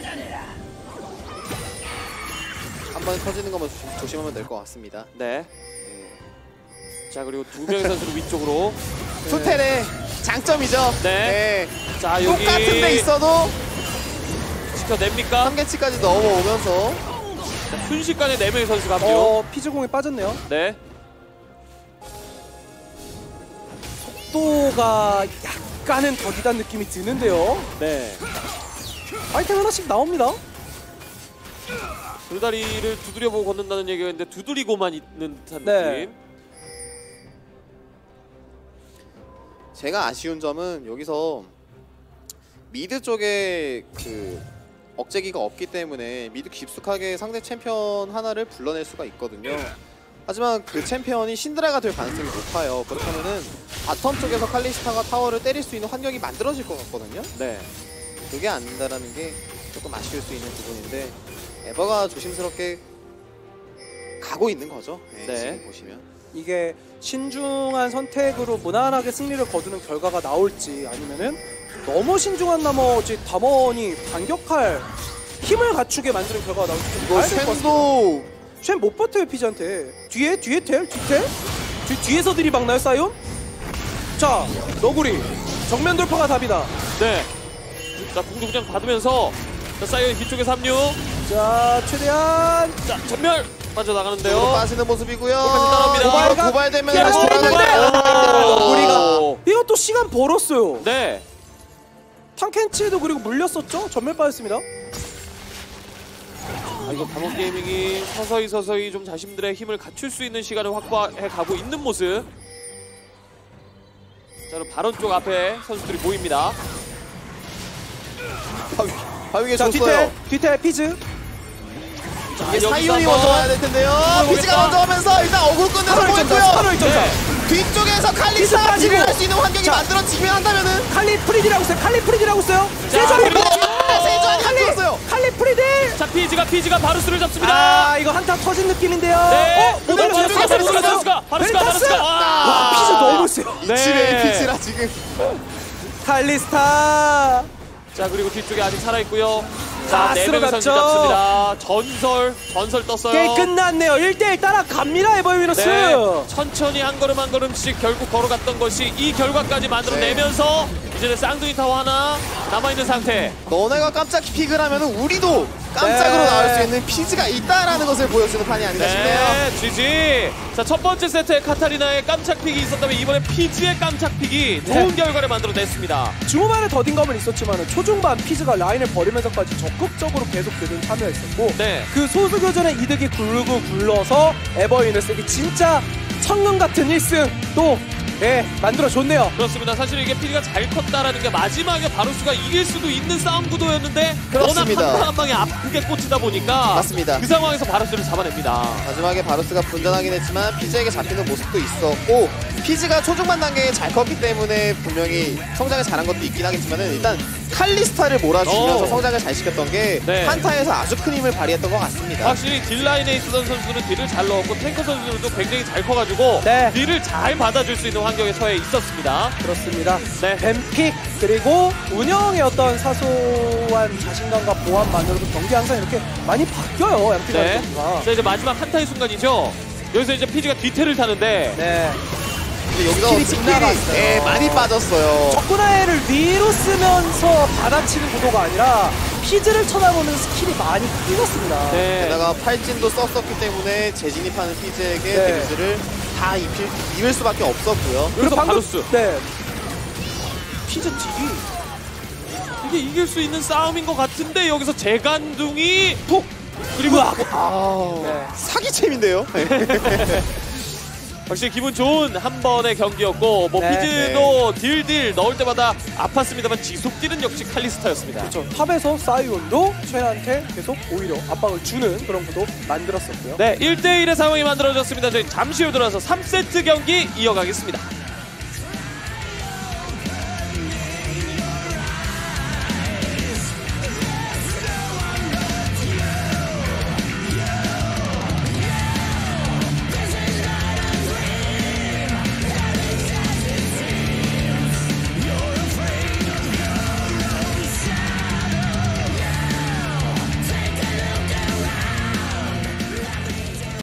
한 번에 터지는 것만 조심, 조심하면 될 것 같습니다. 네. 네. 자, 그리고 두 명의 선수를 위쪽으로. 투텔의 장점이죠. 네. 네. 자, 여기 똑같은 데 있어도 지켜냅니까? 삼 개치까지 넘어오면서 자, 순식간에 네 명의 선수가 합류. 어 피즈 공에 빠졌네요. 네. 속도가 약간은 더디단 느낌이 드는데요. 네. 아이템 하나씩 나옵니다. 돌다리를 두드려보고 걷는다는 얘기가 있는데 두드리고만 있는 듯한 네. 느낌. 제가 아쉬운 점은 여기서 미드 쪽에 그 억제기가 없기 때문에 미드 깊숙하게 상대 챔피언 하나를 불러낼 수가 있거든요. 하지만 그 챔피언이 신드라가 될 가능성이 높아요. 그렇다면은 바텀 쪽에서 칼리스타가 타워를 때릴 수 있는 환경이 만들어질 것 같거든요. 네. 그게 안 된다는 게 조금 아쉬울 수 있는 부분인데 에버가 조심스럽게 가고 있는 거죠. 네, 네. 지금 보시면. 이게 신중한 선택으로 무난하게 승리를 거두는 결과가 나올지 아니면은 너무 신중한 나머지 담원이 반격할 힘을 갖추게 만드는 결과가 나올지 좀 이거 봐야 될 것 같습니다. 쉔도 쉔못 버텨요 피지한테. 뒤에 뒤에 텔 뒤텔 뒤 뒤에서 들이박나요 사이온? 자 너구리 정면 돌파가 답이다. 네. 자, 궁둥장 받으면서 자, 사이언 뒤쪽에 삼류. 자 최대한 자, 전멸 빠져나가는데요. 쪽으로 빠지는 모습이고요. 따라옵니다. 이거 고발각- 고발되면 피해가 다시 없는데! 돌아가요. 우리가 이것도 시간 벌었어요. 네. 탕켄치도 그리고 물렸었죠. 전멸 빠졌습니다. 아, 이거 담원 게이밍이 서서히 서서히 좀 자신들의 힘을 갖출 수 있는 시간을 확보해 가고 있는 모습. 자, 그럼 바론 쪽 앞에 선수들이 모입니다. 바위, 바위에 자 줬어요. 뒤텔 뒤텔 피즈. 자, 이게 여기서 사이온이 한번 먼저 와야 될 텐데요. 해보겠다. 피지가 먼저 오면서 일단 어그로 끝내서 팔월 점사 보였고요. 팔월 점사. 네. 뒤쪽에서 피지 칼리스타 빠지고. 딜을 할 수 있는 환경이 자. 만들어지면 한다면은 칼리 프리디라고 써요. 칼리 프리디라고 써요. 자, 세조리 그리고 세조안이 안 들었어요. 칼리 프리디. 자, 피지가 피지가 바루스를 잡습니다. 아 이거 한타 터진 느낌인데요. 네. 어? 못 네, 올렸어요. 바루스가, 바루스가, 바루스가, 바루스가, 베리타스! 바루스가. 와 아. 피즈 너무 세요. 이치레 네. 피지라 지금 칼리스타. 자, 그리고 뒤쪽에 아직 살아 있고요. 자, 자, 네 명의 선수 쓸어갔죠. 잡습니다. 전설, 전설 떴어요. 게임 끝났네요. 일 대일 따라갑니다 에버위너스. 네, 천천히 한 걸음 한 걸음씩 결국 걸어갔던 것이 이 결과까지 만들어내면서 이제는 쌍둥이 타워 하나 남아있는 상태. 너네가 깜짝 픽을 하면은 우리도 깜짝으로 네. 나올 수 있는 피지가 있다라는 것을 보여주는 판이 아닌가 싶네요. 네, 지지. 자, 첫 번째 세트에 카타리나의 깜짝 픽이 있었다면 이번에 피지의 깜짝 픽이 좋은 네. 결과를 만들어냈습니다. 중후반에 더딘 감은 있었지만 초중반 피즈가 라인을 버리면서까지 적극적으로 계속 교전 참여했었고 네. 그 소수 교전의 이득이 굴고 굴러서 에버위너스에게 진짜 천금 같은 일 승 또 예, 만들어줬네요. 그렇습니다. 사실 이게 피지가 잘 컸다라는 게 마지막에 바루스가 이길 수도 있는 싸움 구도였는데 그렇습니다. 워낙 한 방 한 방에 아프게 꽂히다 보니까 맞습니다. 그 상황에서 바루스를 잡아냅니다. 마지막에 바루스가 분전하긴 했지만 피지에게 잡히는 모습도 있었고 피지가 초중반 단계에 잘 컸기 때문에 분명히 성장을 잘한 것도 있긴 하겠지만은 일단 칼리스타를 몰아주면서 오. 성장을 잘 시켰던 게 네. 한타에서 아주 큰 힘을 발휘했던 것 같습니다. 확실히 딜라인에 있었던 선수는 딜을 잘 넣었고 탱커 선수들도 굉장히 잘 커가지고 네. 딜을 잘 받아줄 수 있는 환경에 처해 있었습니다. 그렇습니다. 네. 뱀픽 그리고 운영의 어떤 사소한 자신감과 보완만으로도 경기 항상 이렇게 많이 바뀌어요. 양팀 네. 선수가. 자, 이제 마지막 한타의 순간이죠. 여기서 이제 피지가 뒤태를 타는데 네. 근데 여기서 스킬이 스킬이 빗나갔어요. 예, 많이 빠졌어요. 적군화해를 위로 쓰면서 받아치는 구도가 아니라 피즈를 쳐다보는 스킬이 많이 끊었습니다. 네. 게다가 팔진도 썼었기 때문에 재진입하는 피지에게 네. 데미지를 다 입힐, 입을 수밖에 없었고요. 여기서 바루스. 네. 피즈 딜이 이게 이길 수 있는 싸움인 것 같은데 여기서 재간둥이 톡! 그리고 아, 네. 사기챔인데요. 확실히 기분 좋은 한 번의 경기였고 뭐 네. 피즈도 딜딜 넣을 때마다 아팠습니다만 지속 딜은 역시 칼리스타였습니다. 그렇죠. 탑에서 사이온도 최한테 계속 오히려 압박을 주는 그런 구도 만들었었고요. 네, 일 대 일의 상황이 만들어졌습니다. 저희 잠시 후 들어와서 삼 세트 경기 이어가겠습니다.